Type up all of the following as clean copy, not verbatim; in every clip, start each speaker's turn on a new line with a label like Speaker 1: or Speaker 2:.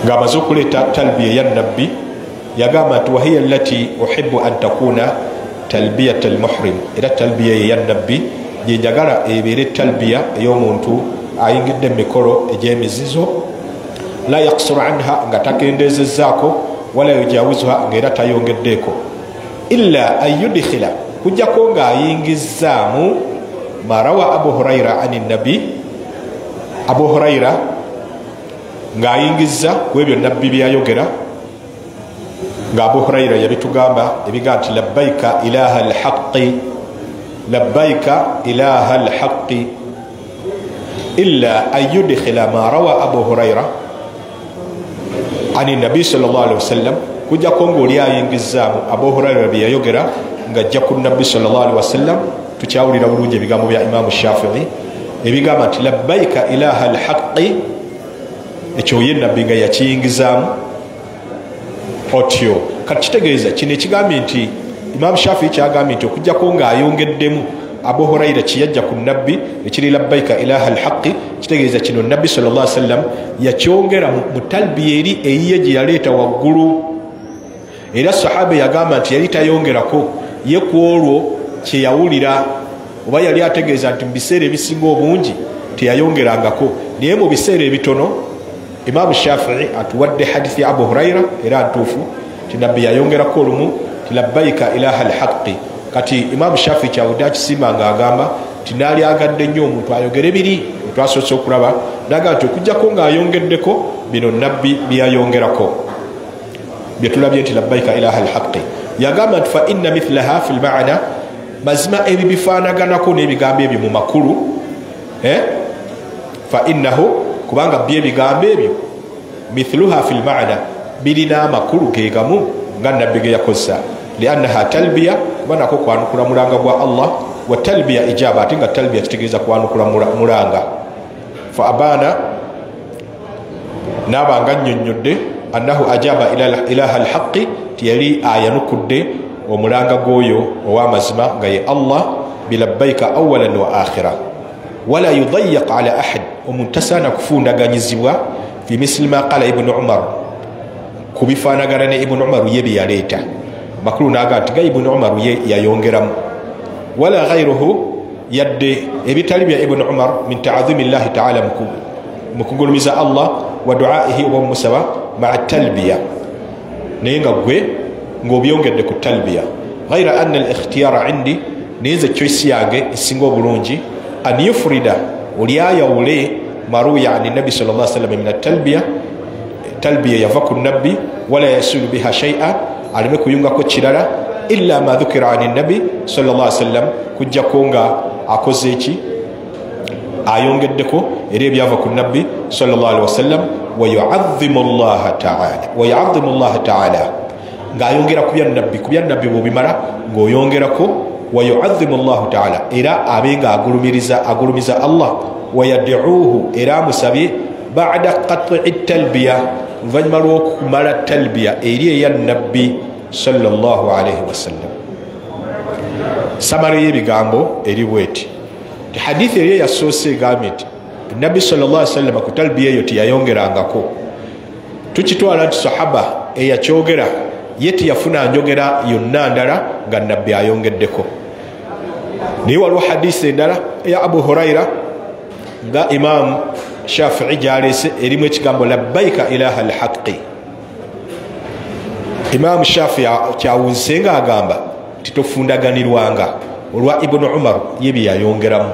Speaker 1: ng'amaze okuleeta talbiya ya nabbi yagamba nti wahiya allati uhibbu an takuna talbiyat almuhrim, era talbiya ye ya nabbi gyenjagala ebeere talbiya ey'omuntu ayingidde emikolo egy'emizizo la yaksuru anha nga takendeezezzaako wala yujawizuha ngaera tayongeddeeko illa an yudkhila kujjako ng'ayingizzaamu marawa abu huraira ani nabbi, abu huraira ng'ayingizza ku ebyo nabbi byayogera nga abu huraira yabitugamba ebiga nti labbaika ilaha alhaqi labbaika ilaha alhaqi illa an yudkhila ma rawa abu huraira ani nabi sallallahu alaihi wasallam kujjako ng'oli ayingizzaamu abu huraira byayogera ng'ajja ku nabbi sallallahu alaihi wasallam. Tukyawulira bulungi ebigambo bya imamu Shafii ebigamba nti labbaika ilaha alhaqi, ekyo ye nabbi nga yakiyingizaamu otyo. Kati kitegeeza kino ekigambye nti imamu Shafii kyagambye nti okujjako ng'ayongeddemu abu huraira kiyajja ku nabbi ekiri labbaika ilaha alhaqi, kitegeeza kino nabbi sallallahu alaihi wasallam yakyongera mu talbiya eri eyiye gye yaleeta waggulu, era sahaba yagamba nti yali tayongerako ye ku olwo kye yawulira oba yali ategeeza nti mu biseera ebisinga obungi teyayongerangako, naye mu biseera ebitono imamu Shafii atuwadde hadithi ya abu huraira era ntuufu ti nabbi yayongerako olumu ti labbaika ilaha alhaqi. Kati imamu Shafii kyawudde akisimba ng'agamba ti naali agadde nnyo omuntu ayogere biri twasoose okulaba naga nti okujjako ng'ayongeddeko bino nabbi byayongerako byetulabye nti labbaika ilaha alhaqi. Yagamba nti fa inna mithlaha fi lmaana, mazima ebi bifaanaganako n'ebigambo ebyo mu makulu fa innahu, kubanga bye ebigambo ebyo mithluha fi lmaana birina amakulu gegamu nga nabbi ge yakozesa liannaha talbiya, kuba nako kwanukula mulanga gwa Allah, wa talbiya ijaba, ate nga talbiya kitegeeza kwanukula mulanga. Fa abaana naaba nga nnyonnyodde annahu ajaba ilaha alhaqi, tiyali ayanukudde omulanga gwoyo ow'amazima nga ye Allah bilabbaika awalan wa akhira wala yudayyaq ala ahad, omuntu tasaana kufundaganyizibwa fi misli ma qala ibnu umar, kubifaanagana ne ibnu umar ye bye yaleeta makulu naga nti ga ibnu umar ye yayongeramu wala ghayruhu, yadde ebitali bya ibnu umar min ta'zimi llahi ta'ala mu kugulumiza Allah wa duaihi oba musaba maa talbiya, naye nga gwe ng'obyongedde ku talbiya. Ghayra anna al-ikhtiyara indi, naye nze choice yange esinga obulungi an yufrida, oli ayawule maruya ani nabi sallallahu alaihi wasallam min at-talbiya, talbiya yava ku nabbi wala yasulu biha shay'a, aleme kuyungako kirala illa ma dhukira ani nabi sallallahu alaihi wasallam, kujjako nga akoze eki ayongeddeko era ebyava ku nabbi sallallahu alaihi wasallam. Wa yu'azzimu Allah ta'ala, ng'ayongera ku bya nabbi bw'obimala ng'oyongerako wa yu'azzimu Allah ta'ala, era abenga agulumiza Allah, wa yad'uuhu, era amusabye ba'da qat'i talbiya, oluvannyuma lw'okumala talbiya eri eya nabbi sallallahu alaihi wasallam. Samara y'ebigambo eri bweti ti hadithi eri yasoose egambye nti nabbi sallallahu alaihi wasallam ku talbiya eyo teyayongerangako. Tukitwala nti sahaba eyakyogera ye teyafuna njogera yonna ndala nga nabbi ayongeddeko. Naye waliwo hadisi endala eya abu huraira nga imam Shafii gyaleese erimu ekigambo labbaika ilaha alhaqi. Imam Shafii kyawunzise nga agamba nti tofundaganirwanga olwa ibnu umar ye bye yayongeramu,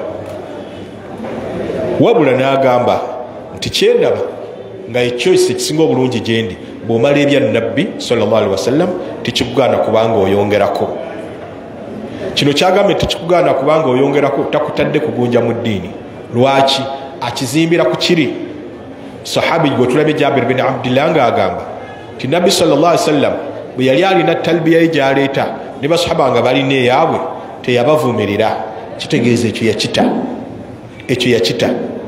Speaker 1: wabula n'agamba nti kyendaba nga echoice ekisinga obulungi gyendi bw'omala ebya nabbi sallallahu alaihi wasallam tekikugaana kubanga oyongerako. Kino kyagambye tekikugaana kubanga oyongerako takutadde kugunja mu ddiini. Lwaki? Akizimbira ku kiri sahabi gwe tulabye Jabir bin Abdillah ng'agamba nti nabbi sallallahu alaihi wasallam bwe yali alina talbiya ye gy'aleeta ne basahaba nga balina eyaabwe teyabavumirira. Kitegeeza ekyo yakita.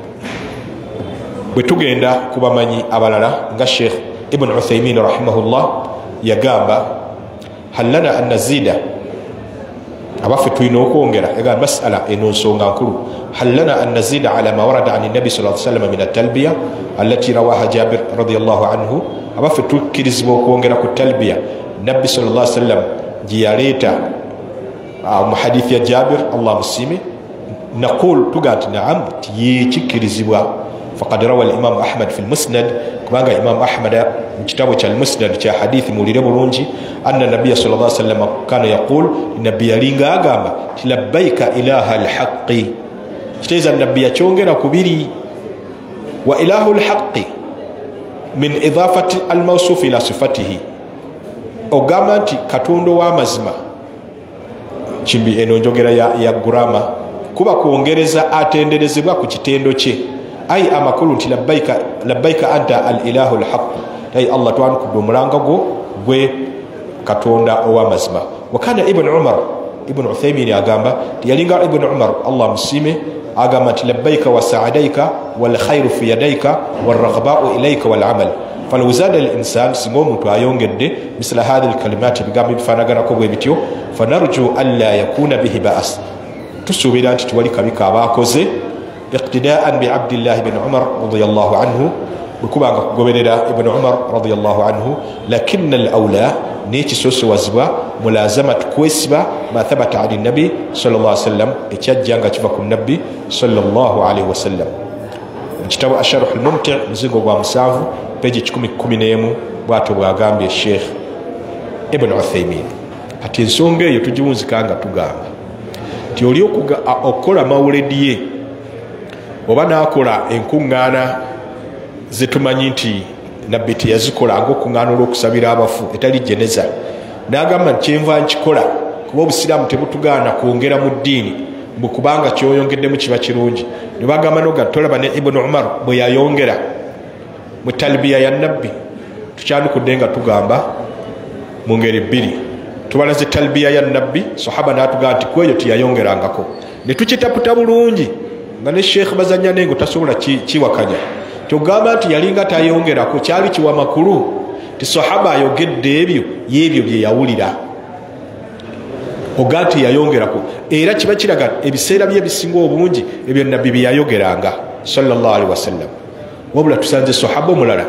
Speaker 1: Bwe tugenda ku bamanyi abalala nga Sheikh Ibn Uthaymin rahimahullah yagamba hal lana an nazida, abaffe tulina okwongera, yagamba masala eno nsonga nkulu, هل لنا أن نزيد على ما ورد عن النبي صلى الله عليه وسلم من التلبية التي رواها جابر رضي الله عنه أما في تكرز بوكونغرا التلبية النبي صلى الله عليه وسلم جياليتا محاديث يا جابر الله مسيمي نقول تقات نعم تكرزوا فقد روى الإمام أحمد في المسند كما الإمام أحمد كتابه المسند في حديث مولد برونجي أن النبي صلى الله عليه وسلم كان يقول النبي لينغا أغام لبيك إله الحق كتيز النبي يتشونغر كبيري وإله الحق من إضافة الموصوف إلى صفته أغامت كتوندو ومزما chimbi eno njogera ya gurama kuba kuongereza atenderezebwa ku kitendo kye ai amakulu nti labbaika anta al-ilahu al-haq ai Allah twan ku domulanga go gwe katonda owamazima wakana ibn umar ibn uthaymin agamba yalinga ibn umar Allah musime agamba nti labbaika wa sa'adaika wal khairu fi yadayka wal raghba'u ilayka wal amal فلو زاد الإنسان سموم توايونجد مثل هذه الكلمات بقام فنغنا كوبي بيتيو فنرجو ألا يكون به بأس تسوبيلات توليك بك باكوزي اقتداء بعبد الله بن عمر رضي الله عنه بكما قبلنا ابن عمر رضي الله عنه لكن الأولى نيتي سوس وزبا ملازمة كويسبا ما ثبت عن النبي صلى الله عليه وسلم اتجانغ تفكم النبي صلى الله عليه وسلم كتاب الشرح الممتع مزيغو ومسافو peji 10 bwato bwagambye Sheikh Ibn Uthaymin ati ensonga eyo tugiwunzikanga tugamba ti oli okola mawulediye oba nakola enkuŋŋaana zetumanyi nti nabbi teyazikola ng'okuŋŋaana olw'okusabira abafu etali jeneza n'agamba nti kyenva nkikola kuba obusiraamu tebutugaana kwongera mu ddiini bwekubanga kyoyongeddemu kiba kirungi ne bagamba noga tolaba ne Ibn Umar bwe yayongera mu talbiya ya nabbi tukyanukudde nga tugamba mu ngeri bbiri tubalaze talbiya ya nabbi sahaba n'atugamba nti kweyo tiyayongerangako ne tukitaputa bulungi nga ne Sheikh bazanya nengo tasobola kiwakanya tugamba nti yalinga tayongerako kyali kiwa makulu ti sahaba ayogedde ebyo y'ebyo bye yawulira ogati yayongerako era kiba kiraga ebiseera bye bisinga obungi ebyo nabbi bye yayogeranga sallallahu alaihi wasallam wabula tusanze sahaba omulala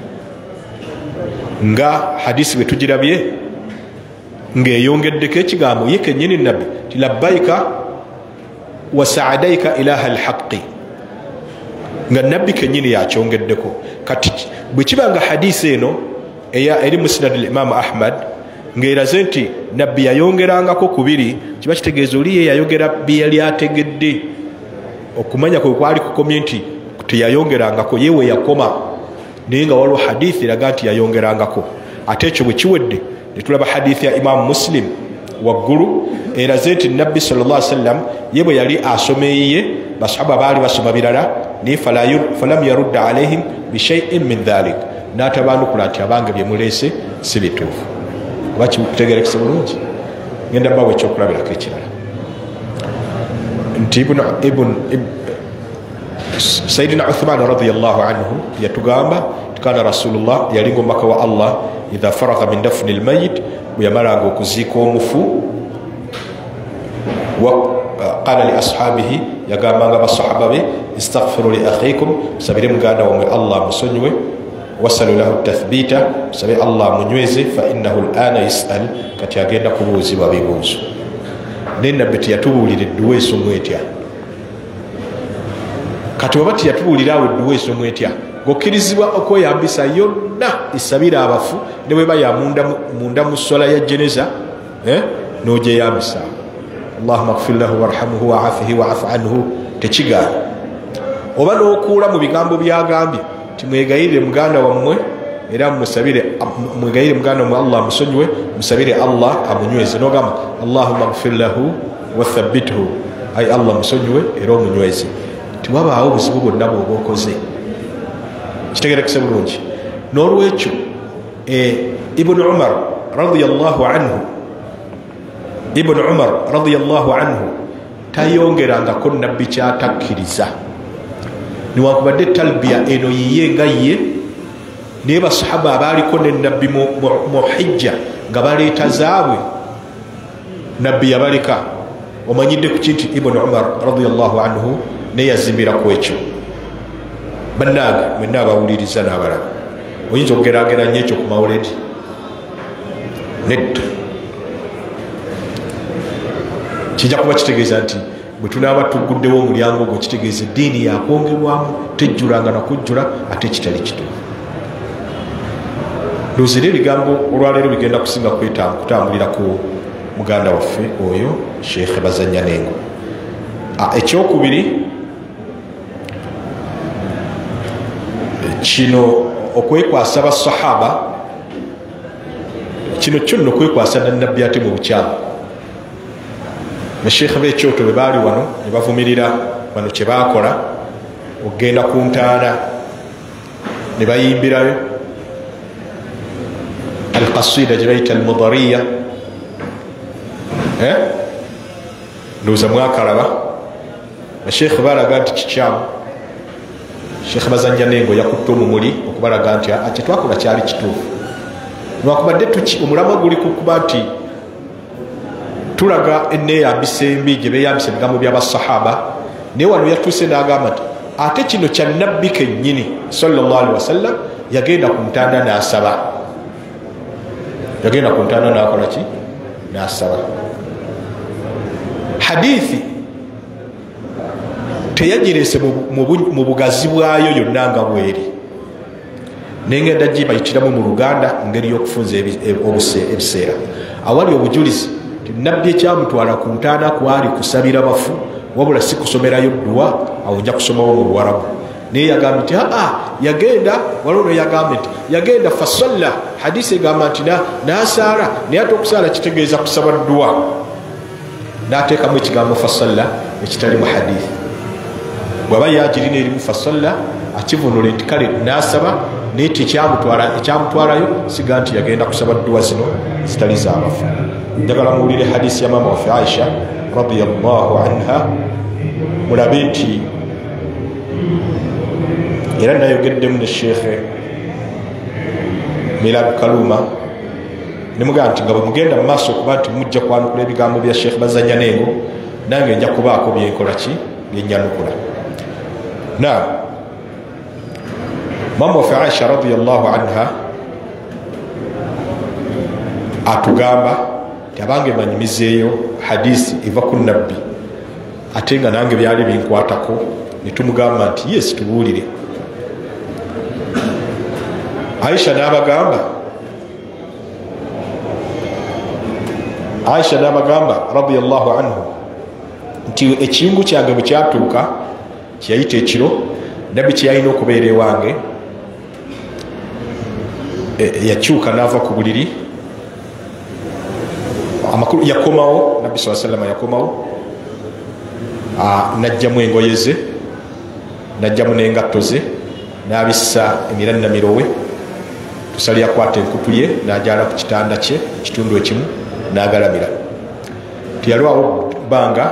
Speaker 1: nga hadisi bwe tugirabye ng'eyongeddeko ekigambo ye kennyini nabbi ti labbaika wa saadaika ilaha alhaqi nga nabbi kennyini yakyongeddeko kati bwe kiba nga hadisi eno eri musnad al-imam ahmad ng'eraze nti nabbi yayongerangako kubiri kiba kitegeeza oli ye yayogera bye yali ategedde okumanya kwe kwali kukomye nti teyayongerangako yewe yakoma naye nga waliwo hadithi eraga nti yayongerangako ate ekyo bwe kiwedde ne tulaba hadithi ya imamu muslim waggulu eraze nti nabbi sallallahu alaihi wasallam ye bwe yali asoma eyiye basahaba baali basoma birala naye falam yarudda alaihim bishaiin min dhalik n'atabanukula nti abange bye muleese si bituufu oba kitegerekese bulungi ngenda bawo ekyokulabirako ekirala nti Sayyidina Uthman radiyallahu anhu yatugamba kana Rasulullah yalingo maka wa Allah idha faragha min dafni almayit yamaranga okuziika omufu wa qala li ashabihi yagambanga basahaba be istaghfiru li akhikum sabire muganda wa Allah musonywe wasalu lahu tathbita sabi Allah munyweze fa innahu al'ana yas'al kati agenda kubuuzibwa bibuuzo nena beti yatubulire duweso mwetya kati wabati yatubulirawo duweso mwetya gokirizibwa okweyambisa yonna isabira abafu ne bwe baya munda mu swala ya jeneza n'ogyeyambisa Allahumma ighfir lahu warhamhu wa'afihi wa'fu anhu tekigaana oba n'okuula mu bigambo byagambye timwegayirire muganda wammwe era musabire mwegayirire muganda wammwe Allah musonyiwe musabire Allah amunyweze n'ogamba Allahumma ighfir lahu wathabbithu ay Allah musonyiwe era omunyweze tiwabaawo obuzibu bwonna bw'oba okoze kitegerekese bulungi n'olwekyo ibn umar radiyallahu anhu tayongerangako nabbi kyatakkiriza niwakubadde talbiya eno yiye nga ye naye basahaba abaaliko ne nabbi mu hijja nga baleeta zaabwe nabbi yabaleka omanyidde ku kinti Ibn Umar radiyallahu anhu ne yazimbira ku ekyo. Bannange mwenna abawuliriza n'abalaba oyinza okugeraageranya ekyo ku mawuledi nedda kijja kuba kitegeeza nti bwe tunaaba tugguddewo omulyango ogwo kitegeeza eddiini yakwongerwamu tejjulanga nakujjula ate kitali kituufu. Ndowooza era ebigambo olwaleero bigenda kusinga kutambulira ku muganda waffe oyo Sheikh Bazannyanengo. Ekyokubiri kino okwekwasa basahaba kino kyonna okwekwasa nannabbi ate mu bukyamu. Basheikh b'ekyoto bwe baali wano ne bavumirira wano kye baakola okgenda ku ntaana ne bayimbirayo alqasida gye bayita almudariya. Ndowooza mwakalaba basheikh baalaga nti kikyamu. Sheikh Bazannyanengo yakutte omumuli okubalaga nti kyetwakola kyali kituufu. Lwakubadde omulamwa guli kukuba nti tulaga enneeyambisa embi gye beeyambisa ebigambo by'abasahaba, naye wano yatuuse n'agamba nti ate kino kya nabbi kennyini sallallahu alaihi wasallam yagenda ku ntanda n'asaba. Yagenda ku ntanda n'akola ki? N'asaba. Hadithi teyagireese mu bugazi bwayo yonna nga bweri, nengenda gibayitiramu mu Luganda ngeri y'okufunza ebiseera awali obujulizi ti nabbi ekyamutwala ku ntaana kwali kusabira bafu wabula si kusomerayo dduwa, awo nja kusomawo mu Luwarabu. Naye yagamba nti yagenda waliwo yagamba nti yagenda fasalla, hadisi egamba nti n'asaala, naye ate okusaala kitegeeza kusaba dduwa, n'ateekamu ekigambo fasalla ekitali mu hadithi. Bw'aba yagirina erimu fasalla akivunula nti kale n'asaba, naye ekyamutwalayo siga nti yagenda kusaba dduwa zino zitali z'abafu. Njagala muwulire hadisi ya maama waffe Aisha radiyallahu anha, mulabe nti era nayogeddemu ne Sheikh Milad Kaluma ne mugamba nti nga bwe mugenda mu maaso okuba nti mujja kwanukula ebigambo bya Sheikh Bazannyanengo, nange nja kubaako byenkola ki byenyanukula. Maama waffe Aisha radiyallahu anha atugamba nti abange manyimizeeyo hadisi eva ku nabbi ate nga nange byali binkwatako, ne tumugamba nti yes tubuulire. Aisha n'abagamba radiyallahu anhu nti ekiyungu kyange bwe kyatuuka kyeyayita ekiro, nabbi kyeyalina okubeera ewange yakyuka n'ava ku buliri, amakulu yakomawo, nabbi sallallahu alaihi wasallam yakomawo, najjamu engoye ze, najjamu n'engatto ze, n'abissa emirannamiro we, tusali yakwata enkutu ye n'agyala ku kitanda kye kitundu ekimu n'agalamira. Teyalwawo bbanga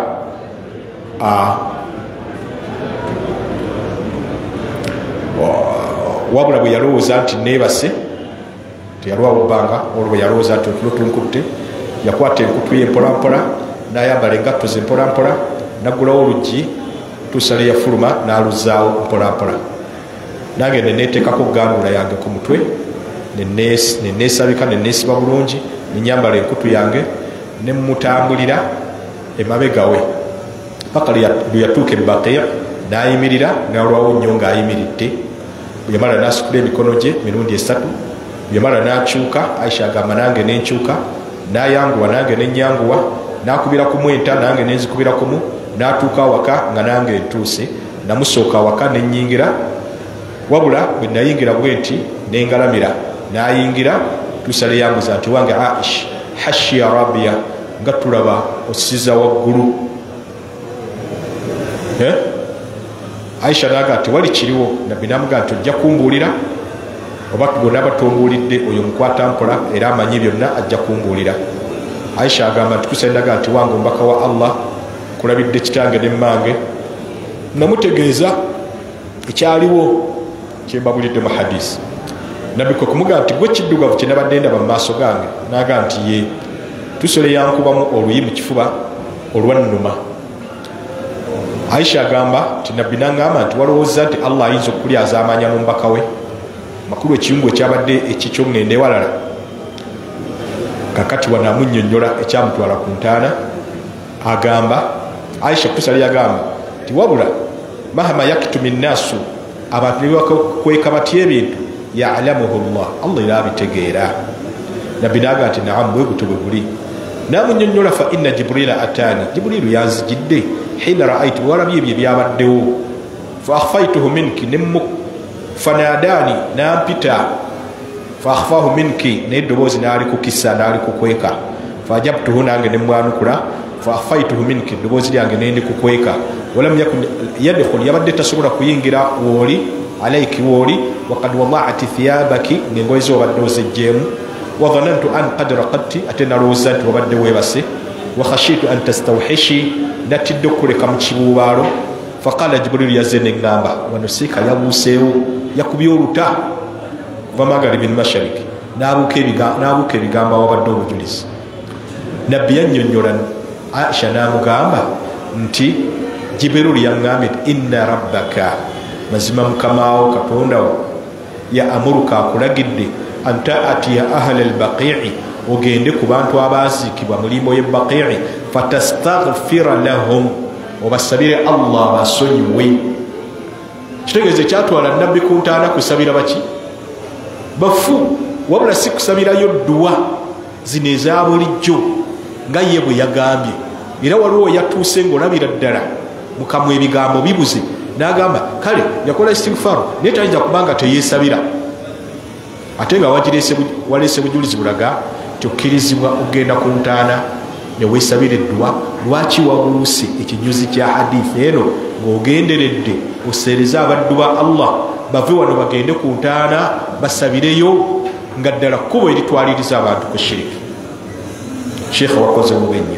Speaker 1: wabula bwe yalowooza nti neebase, teyalwawo bbanga olwo bwe yalowooza nti otulo tunkutte, yakwata enkutu ye mpolampola n'ayambala engatto ze mpolampola, naggulawo oluggi tusale yafuluma n'aluzaawo mpolampola. Nange neneeteekako gandula yange ku mutwe, neneesabika, neneesiba bulungi, nenyambala enkutu yange, nemutambulira emabega we paka lwe yatuuka Baqiya, n'ayimirira n'alwawo nnyo ng'ayimiridde. Bwe yamala n'asitula emikono gye mirundi esatu, bwe yamala n'akyuka, Aisha agamba nange n'enkyuka, n'ayanguwa nange n'ennyanguwa, n'akubira ku mwenta nange n'enzikubira kumu, n'atuuka awaka nga nange ntuuse, namusooka awaka n'ennyingira, wabula bwe nayingira bwe nti n'engalamira, n'ayingira tusale yambuza nti wange Aisha hashi ya Rabia nga tulaba osiza waggulu. Aisha naga ati wali kiriwo, nabbi namuga nti ojja kumbuulira, oba bonna batombuulidde oyo mukwata mpola era amanyi byonna ajja kumbuulira. Aisha agamba nti kusendaga nti wange omubaka wa Allah kulabidde kitange ne mmange, namutegeeza ekyaliwo kyembabulidde mu hadisi. Nabbi kwe kumugamba nti gwe kiddugavu kye nabadde ndaba mu maaso gange, naga nti ye tusole yankubamu oluyi mu kifuba olwannuma Aisha agamba nti nabbi n'angamba nti walowooza nti Allah ayinza okulyaza amanya mu mbaka we makulu ekiyungu ekyabadde ekikyo ngende walala kakati wanamunnyonnyola ekyamutwala ku ntaana agamba Aisha kusali agamba nti wabula mahama yaktumu nnaasu abantu nebakweka batya ebintu ya'lamuhu Allah era abitegeera nabbi n'agamba nti naamu bwe gutyo bwe buli namunnyonnyola fa inna jibrila ataani jibrilu yanzijidde hina raaitu walabye ebyo ebyabaddewo fa akhfaituhu minki nemmu fanadani nampita fa akhfahu minki n'eddoboozi n'ali kukissa n'ali kukweka fa ajabtuhu nange nemwanukula fa akhfaituhu minki eddoboozi lyange nendi kukweka walam yakun yadkhul yabadde tasobola kuyingira wooli alayki wooli waqad wadaati thiyabaki ng'engoye zo obadde ozejjeemu وظننت أن قد رقدت أتنا روزات وبدأ ويبسي وخشيت أن تستوحشي نتدكر كم تشبوبارو فقال جبريل يزن النامة ونسيك يبوسيو يكبيو تا ومغرب المشرق نابو كبيغاما وبدأ وجلس نبيا ينيران عائشة نامو غاما نتي جبريل ينغامت إن ربك مزمم كماو كتوندو يأمرك كلاجدي anta atiya ahla albaqi'i ogende ku bantu abaziikibwa mulimo y'ebaqi'i fatastaghfira lahum obasabire Allah basonyiwe kitegeeze kyatwala nabbi ku ntaana kusabira baki bafu wabula si kusabirayo dduwa zino eza bulijjo nga ye bwe yagambye era waliwo yatuuse ng'olabira ddala mukamwa ebigambo bibuze n'agamba kale yakola istighfaru naye tayinza kubanga teyeesabira ate nga waleese bujulizi bulaga kyokkirizibwa okugenda ku ntaana ne weesabira eddwa lwaki wabuluse ekinyuzi kya hadithi eno ng'ogenderedde oseereze abaddu ba Allah bave wano bagende ku ntaana basabireyo nga ddala kkubo eritwaliriza abantu ku shiriki sheekha wakoze mubenye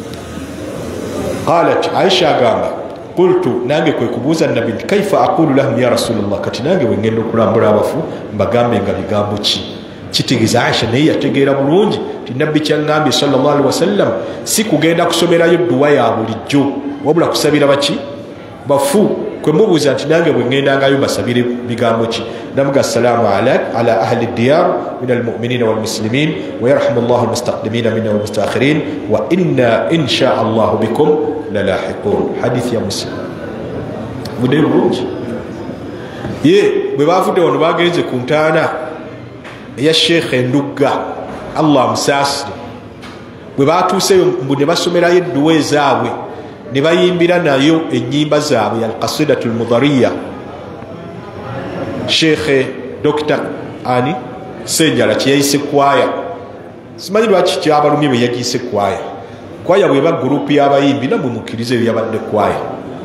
Speaker 1: qalat Aisha agamba qultu nange kwe kubuuza nabbi kaifa aqulu lahum ya rasulullah kati nange bwe ngenda okulambula abafu mbagambe nga bigambo ki kitegeeza Aisha naye yategeera bulungi ti nabbi kyangambye sallallahu alaihi wasallam si kugenda kusomerayo dduwa ya bulijjo wabula kusabira baki bafu kwe mubuuza nti nange bwe ngendangayo basabire bigambo ki namuga assalamu ala ahli diyar min almu'minina walmuslimin wa yarhamu llahu almustaqdimina minna walmustakhirin wa inna insha allahu bikum lalahiqun hadith ya muslim bude bulungi ye bwe bavudde wano bagenze ku ntaana eya sheekh endugga Allah musaasire bwe batuuseyo mbu ne basomerayo edduwa ezaabwe ne bayimbira nayo ennyimba zaabwe alqasidatu almudhariya sheekhe Dr. ani Senjala kyeyise kwaya simanyi lwaki kyabalumye bwe yagiyise kwaya kwaya bweba gurupu y'abayimbi namwe mukkirize eyo yabadde kwaya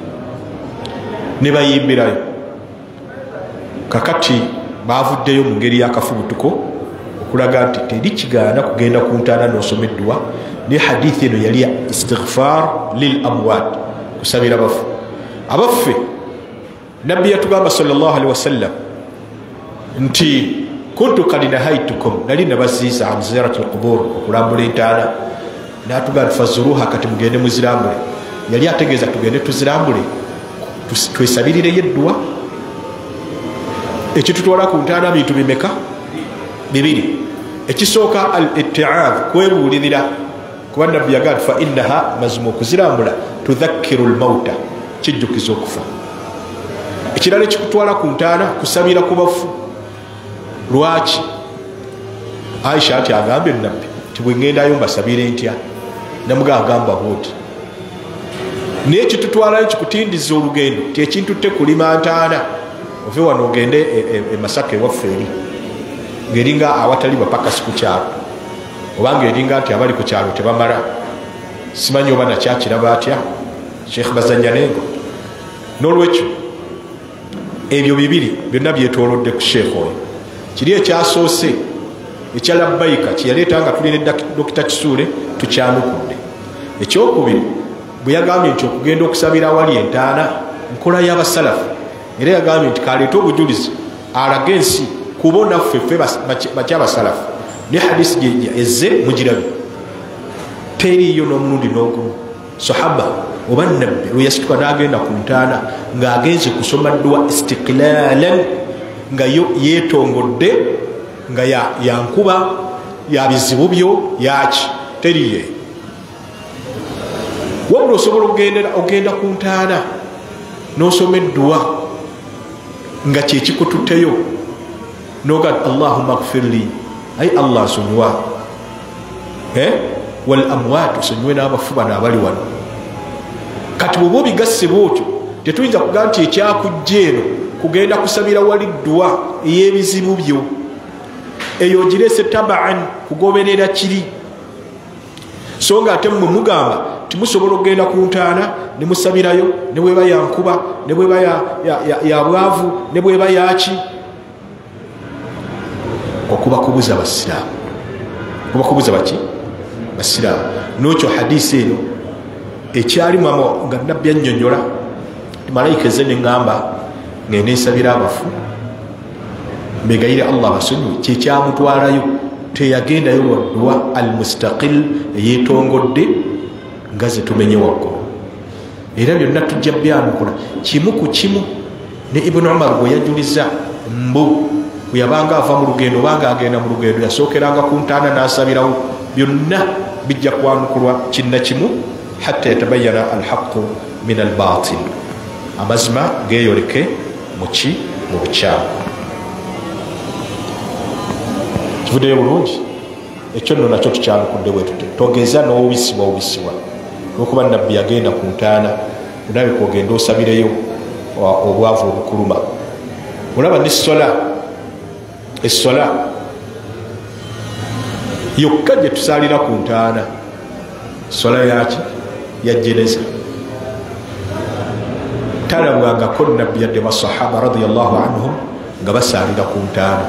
Speaker 1: ne bayimbirayo kakati baavuddeyo mu ngeri y'akafubutuko okulaga nti teri kigaana kugenda ku ntaana n'osomeddwa ne hadithi eno yali ya istighfar lil amwat kusabira bafu abaffe nabbi yatugamba sallallahu alaihi wasallam nti kuntu qad nahaitukum nali nabaziza an ziyarati alqubur okulambula entaana natugamba fazuruha kati mugende muzirambule yali ategeeza tugende tuzirambule twesabirire yeddwa ekitutwala ku ntaana bintu bimeka bibiri ekisooka al-itti'adh kwebuulirira kuba nabbi yagamba fa innaha mazmu kuzirambula tudhakkiru al-mauta kijjukiza okufa ekirala ekikutwala ku ntaana kusabira ku bafu lwaki Aisha ati agambye nabbi ti bwe ngendayo mbasabire ntya namugamba bwoti naye kitutwalayo kikutindiza olugendo ti ekintu te kulima ntaana ove wano ogende e Masaka ewaffe eri ngeringa awatali bapakasi ku kyalo obanga eringa nti abali ku kyalo tebamala simanyi oba nakyakiraba atya Sheikh Bazanyanengo n'olwekyo ebyo bibiri byonna byetoolodde ku sheekh oyo kiri ekyasoose ekya labbaika kyeyaleeta nga tuli ne Dr. Kisuule tukyanukudde ekyokubiri bwe yagambye nti okugenda okusabira awali entaana nkola y'abasalafu era yagambye nti kaleeta obujulizi alaga ensi kubona ffe bakyabasalafu ne hadisi ezze mugirabe teriyo n'omulundi n'ogumu sahaba oba nabbi lwe yasituka n'agenda ku ntaana ng'agenze kusoma dduwa istiqlalan nga yeetongodde nga yankuba ya bizibu byo yaki teriye wabula osobola ogenda ku ntaana n'osoma edduwa nga kyekikututteyo noga allahumma gfirli ay allah nsonyiwa wal amwaat osonyiwe n'abafu bano abali wano kati bwoba obigasse bwotyo tetuyinza kugaa nti ekyakujja eno kugenda kusabira wali dduwa ey'ebizibu byo eyo girese tabaan kugoberera kiri so nga ate mmwe mugamba timusobola okugenda ku ntaana ne musabirayo ne bweba yankuba ne bweba ya bwavu ne bweba yaki okuba kubuza basiraamu kuba kubuza baki basiraamu n'ekyo hadisi eno ekyalimu nga nabbi annyonnyola malayika ezze neŋŋamba ngenda ensabira abafu mbegayire allah basonyiwe kyekyamutwalayo teyagendayo lwadduwa al mustaqil eyeetongodde nga ze tumenye waggulu era byonna tujja byanukula kimu ku kimu ne ibuni umar bwe yajuliza mbu bwe yabanga ava mu lugendo obanga agenda mu lugendo yasookeranga ku ntaana n'asabirawo byonna bijja kwanukulwa kinna kimu hatta yatabayana alhaqu min albatil amazima geeyoleke muki mu bukyamu kivuddeyo bulungi ekyo nno nakyo tukyanukudde bwe tute togeza n'owubisibwa olwokuba nabbi yagenda ku ntaana onabe kwogenda osabireyo obwavu obukuluma olaba essola yokka gye tusalira ku ntaana sola yaki ya jeneza talabwangako nabbi yadde basahaba radiyallahu anhum nga basalira ku ntaana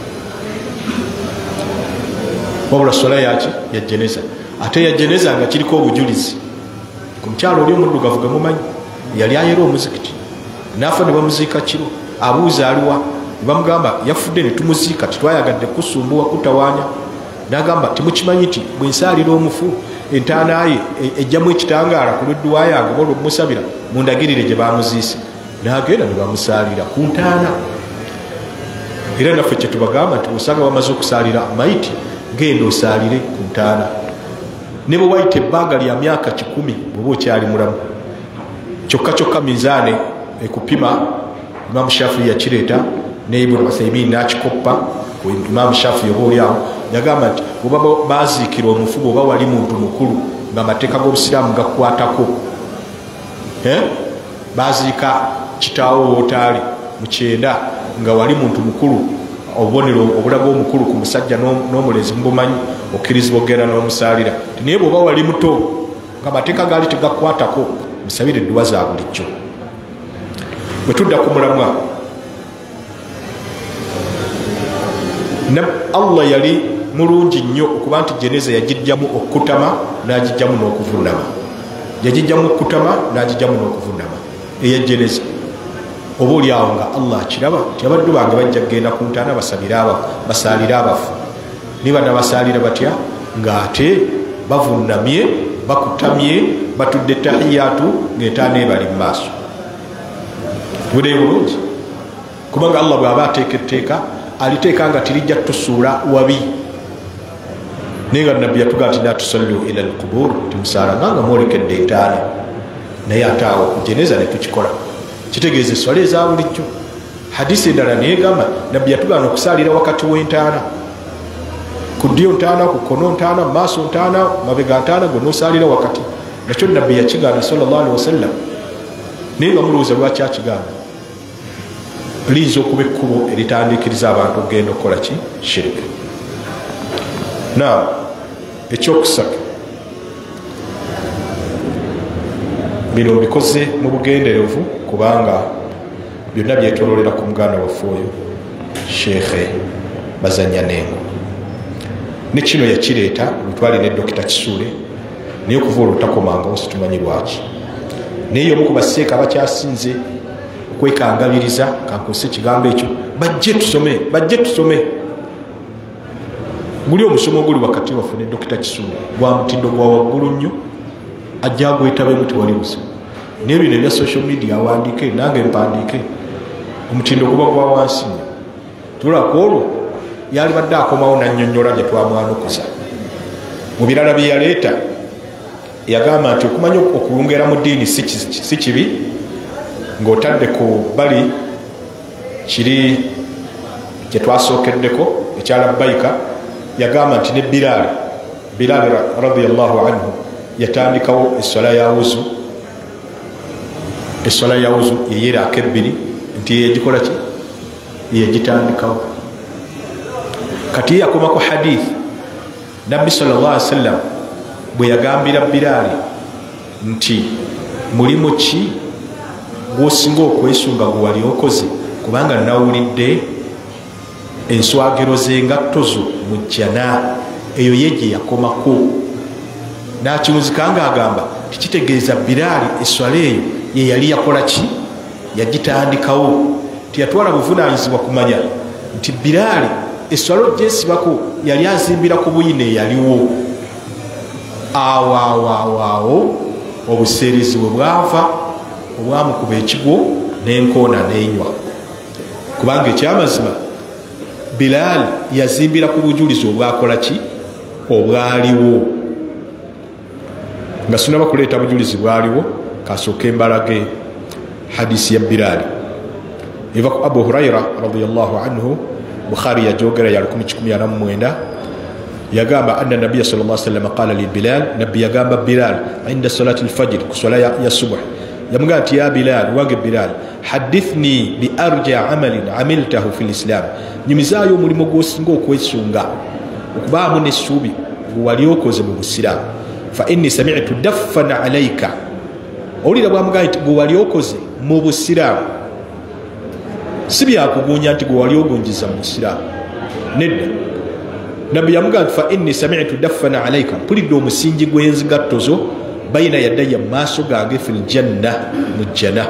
Speaker 1: wabula sola yaki ya jeneza ate ya jeneza nga kiriko obujulizi ku mukyalo oli omuddugavu gemumanyi yali ayera omuzikiti naafa ne bamuziika kiro abuuza aliwa bamugamba yafudde ne tumuziika titwayagadde kusumbuwa kutawaanya nagamba timukimanyi nti bwensaalira omufu entaana ye ejjamu ekitangaala ku lwedduwa yange oba olwomusabira mundagirire gye bamuziise nagenda ne bamusaalira ku ntaana era naffe kyetubagamba nti osanga bamaze okusaalira mayiti genda osaalire ku ntaana ne bwe wayita ebbanga lya myaka 10 bw'oba okyali mulamu kyokka mizaane ekupima imamu shafii yakireeta ne ibunu uthaimin nakikoppa ku imamu shafii oba oliawo yagamba nti bwoba baziikira omufu bwoba wali muntu mukulu nga amateeka g'obusiraamu gakukwatako baziika kitaawo wootaali mu 9 nga wali muntu mukulu obubonero obulaga omukulu ku musajja n'omulezi mubumanyi okkirizibwa okgenda n'omusaalira naye bwoba wali muto nga amateeka gaali tegakwatako musabire edduwa za bulijjo bwe tudda ku mulamwa allah yali mulungi nnyo okuba nti jeneza yagijjamu okutama n'agijjamu n'okuvunama yagijjamu okutama n'agijjamu n'okuvunama eya jeneza oba oliawo nga allah akiraba nti abaddu bange bajja kgenda ku ntaana basaalire abafu ni banabasaalira batya ng'ate bavunamye bakutamye batudde tahiyatu ng'entaana ebali mu maaso budeyo bulungi kubanga allah bw'aba ateeka etteeka aliteeka nga tirijja tusuula wabi naye nga nabbi yatugaa nti la tusallu ila alqubur timusaalanga nga mwolekedde entaana naye ate awo kujeneza ne tukikola kitegeeza eswala eza bulijjo hadisi endala neyegamba nabbi yatugaana okusaalira wakati w'entaana ku ddyo ntaana ku kkono ntaana mu maaso ntaana mabega ntaana gwe noosaalira wakati nakyo nabbi yakigaana sallallahu alaihi wasallam naye nga mulowooza lwaki akigaana liyinza okuba ekkubo eritandikiriza abantu okugenda okukola ki shiriki ekyokusatu bino bikoze mu bugenderevu kubanga byonna byetololera ku muganda waffe oyo sheekhe bazanya nengo ne kino yakireeta lwetwalina edokita Kisuule naye okuva olwo takomangawo situmanyi lwaki naye omu ku baseeka abakyasinze okwekangabiriza kankozesa ekigambo ekyo bajje tusome guli omusomo oguli wakati waffe ne dokita Kisuule gwa mutindo gwa waggulu nnyo ajja gwetabe tewali buzibu nebino ebya social media awandiike nange mpandiike omutindo guba gwa wansi tulako olwo yali badde akomawo nannyonnyola gye twamwanukuza mu birala bye yaleeta yagamba nti okumanya okulungeera mu ddiini si kibi ng'otadde ku bali kiri kye twasookeddeko ekya labbayika yagamba nti ne Bilaali radiyallahu anhu yatandikawo essola ya wuzu yeyeraako ebbiri nti yegikola ki yegitandikawo kati yakoma ku hadith nabbi sallallahu alaihi wasallam bwe yagambira Bilaali nti mulimu ki gwosinga okwesunga gwe wali okoze kubanga nawulidde enswagiro z'engatto zo mu jjana eyo ye gye yakomako nakiwunzika ng'agamba tikitegeeza Bilaali esswala eyo ye yali yakola ki yagitandikawo tiyatwala buvunaanyizibwa kumanya nti Bilaali esswala gyesibako yali azimbira ku buyina eyaliwo awo obuseerezi bwe bwava obwamukuba ekigwo n'enkoona n'enywa kubanga ekyamazima Bilaali yazimbira ku bujulizi obwakola ki obwaliwo nga sinaba kuleeta bujulizi bwaliwo kasooka embalage hadisi ya Bilaali eva ku Abu Huraira radiyallahu anhu Bukhari yajogera ya 1119 yagamba anna nabiyya sallallahu alaihi wasallam qala li Bilal nabbi yagamba Bilal inda salati al-fajr ku swala ya subh yamugamba ati ya Bilal wange Bilal hadithni bi arja amalin amiltahu fil islam nyimizayo mulimo gwosinga okwesunga okubaamu n'essuubi wali okoze mu busiraamu fa inni sami'tu daffan alayka owulira bwamugamba nti gwe wali okoze mu busiraamu si byakugunya nti gwe wali ogonjeza mu busiraamu nedda nabbi yamugamba fa inni sami'tu daffan alayka mpulidde omusingi gw'enzigatto zo bayina yadayya mu maaso gange fil janna mu jjana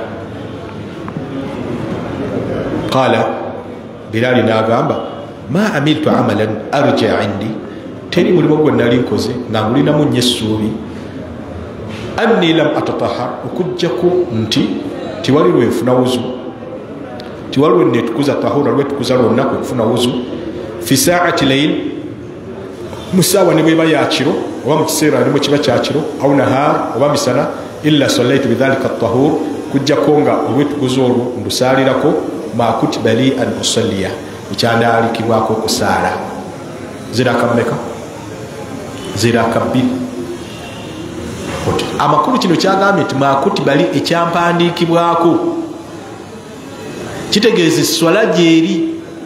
Speaker 1: qala Bilaali n'agamba ma amiltu amalan arja indi teri mulimu gwe nali nkoze nga ngulinamu nnyo essuubi anni lam atatahar okuggyako nti tiwali lwenfuna wuzu tiwali lwennetukuza tahura lwetukuza lwonna kwe kufuna wuzu fi saati layl mu ssaawa ne bweba yakiro oba mu kiseera alimu kiba kyakiro au nahar oba misana illa sallaitu bidhalika tahur kuggyako nga olwetukuza olwo nlusaalirako ma kutiba li an usalliya ekyandaalikibwako okusaala ziraka mmeka ziraka bbiri amakulu kino kyagambye nti ma kutiba li ekyampandiikibwako kitegeeza esswala gyeri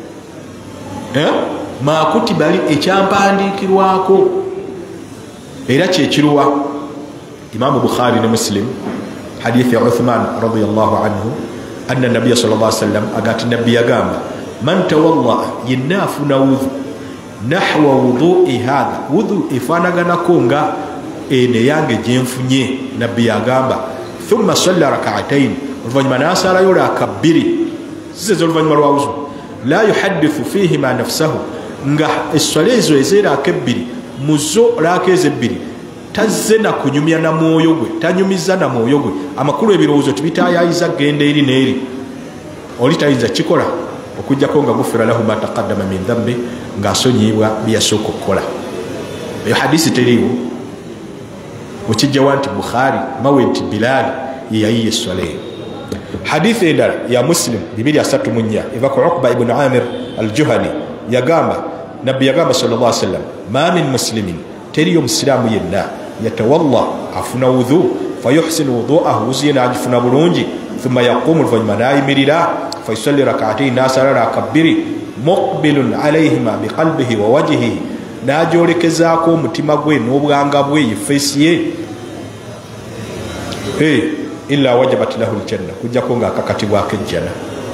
Speaker 1: ma kutiba li ekyampandiikirwako era kyekiruwa Imaamu Bukhari ne Muslim hadithi ya Uthman radiyallahu anhu anna nabiyya sallallahu alaihi wasallam agati nabbi yagamba man tawalla yenna afuna wudhu nahwa wudhu'i hadha wudhu ifanaganako nga ene yange gyenfunye nabbi yagamba thumma salla rak'atayn oluvannyuma n'asalayo raka bbiri zize oluvannyuma lwa wudhu la yuhaddithu fihima nafsahu nga esswala ezo ez'eraka ebbiri muzo raka ezo ebbiri tazze na kunyumya na mwoyo gwe tanyumiza na mwoyo gwe amakulu ebirowoozo tibitaayayiza genda eri n'eri oli tayinza kikola okujjako nga gufira lahu ma taqaddama min dhambi ng'asonyiibwa byeyasooka okukola eyo hadisi teriiwo okijjawa nti Bukhari mawe nti Bilaali ye yayiye esswala eyo hadithi endala ya Muslim 234 eva ku Uqba ibn Amir al-Juhani yagamba nabbi yagamba sallallahu alaihi wasallam ma min muslimin teriyo musiraamu yenna yatawalla afuna wudhu fayuhsinu wudhu'ahu wuzu yena agifuna bulungi thumma yaqumu oluvannyuma n'ayimirira fayusalli rak'atayn n'asala raka bbiri muqbilun alayhima biqalbihi wa wajhihi n'agyolekezaako omutima gwe n'obwanga bwe ye feesi ye illa wajabat lahu aljanna kujjako ng'akakatibwako ejjana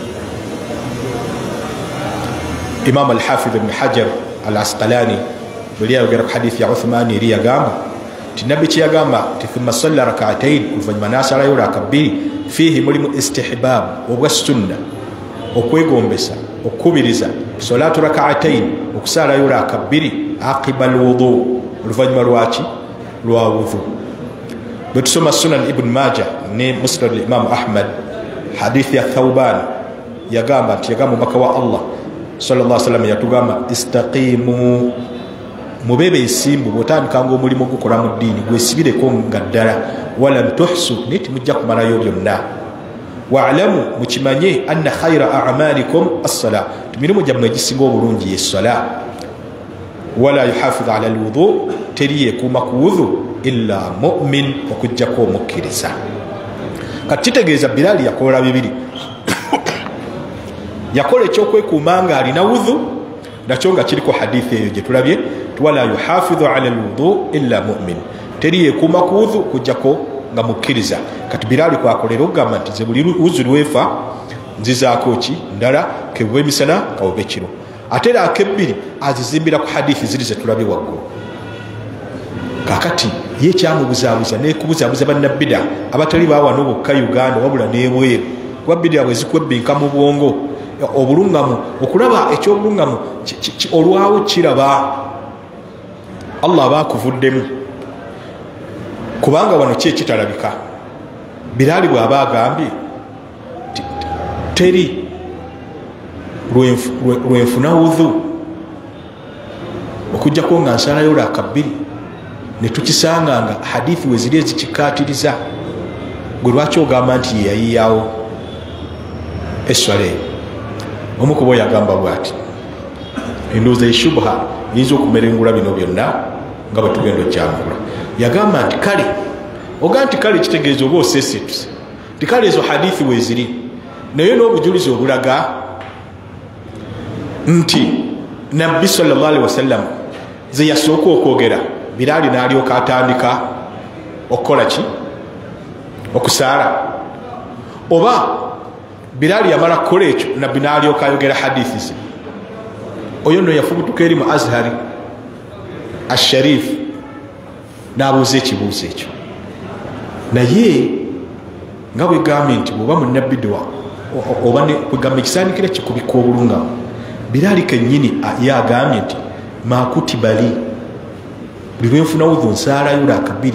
Speaker 1: Imam al-Hafidh ibn Hajar al-Asqalani buli ayogera ku hadithi ya Uthman eri yagamba ti nabbi kyeyagamba ti thumma salla rak'atayn oluvannyuma n'asalayo raka bbiri fiihi mulimu istihbab obwa sunna okwegombesa okukubiriza solatu rak'atayn okusalayo raka bbiri aqiba alwudu oluvannyuma lwaki lwa wudhu betusoma sunan ibn Majah ne musnad imam Ahmad hadithi ya Thawban yagamba nti yagamba mubaka wa Allah sallallahu alaihi wasallam yatugamba istaqimu mubebe isimbu botandikanga omulimu gukola mu ddiini gwesibireko nga ddala walam tuhsu niti mujja kumalayo byonna wa'lamu mukimanye anna khayra a'malikum as-salah mirimu gyammwe egisinga obulungi ye-salah wala yuhafizu ala al-wudu teriye kuma ku wudu illa mu'min okujjako omukkiriza kati kitegeeza Bilali yakola bibiri yakola ekyokwekuuma nga alina wudu nakyo nga kiriko hadithi eyo gye tulabye wala yuhafizu ala al-wudu illa mu'min teriye kuma ku wudu kujjako nga mukkiriza kati Bilali kwakolera okugamba nti ze buli wuzu lwefa nzizaako ki ndala kebwe emisana kawobe kiro ate era akebbiri azizimbira ku hadithi ziri ze tulabye waggulu kakati ye kyamubuzaabuza nekubuzaabuza bannabida abatali bawano bokka Uganda wabula n'ebweru kuba bida bwe zikwebbinka mu bwongo obulungamu okulaba ekyobulungamu olwawo kiraba Allah bakuvuddemu kubanga wano kyekitalabika Bilali bw'aba agambye teri lwenfuna wudhu okujjako nga nsalayo lwakabiri ne tukisanga nga hadithi we ziri ezikikatiriza gwe lwaki ogamba nti yeyayiyawo eswala eyo omu ku bo yagamba bw'ati endowooza eshubha yinza okumerengula bino byonna nga bwe tugenda okyangula yagamba nti kale oga nti kale kitegeeza oba osesetuse nti kale ezo hadithi we ziri naye n'obujulizi obulaga nti nabbi sallallahu alaihi wasallam ze yasooka okwogera Bilali n'alyoka atandika okukola ki okusaala oba Bilali yamala kukola ekyo nabbi n'alyoka ayogera hadithi ze oyo nno yafubutuka eri mu Azhari asharif n'abuuza ekibuuzo ekyo naye nga bwegambye nti bw'oba munnabbiddwa oba bwegamba ekisaanikira kikubika obulungamu Bilali kennyini yagambye nti makutibali buli lwenfuna wudhu nsaalayo lwakabiri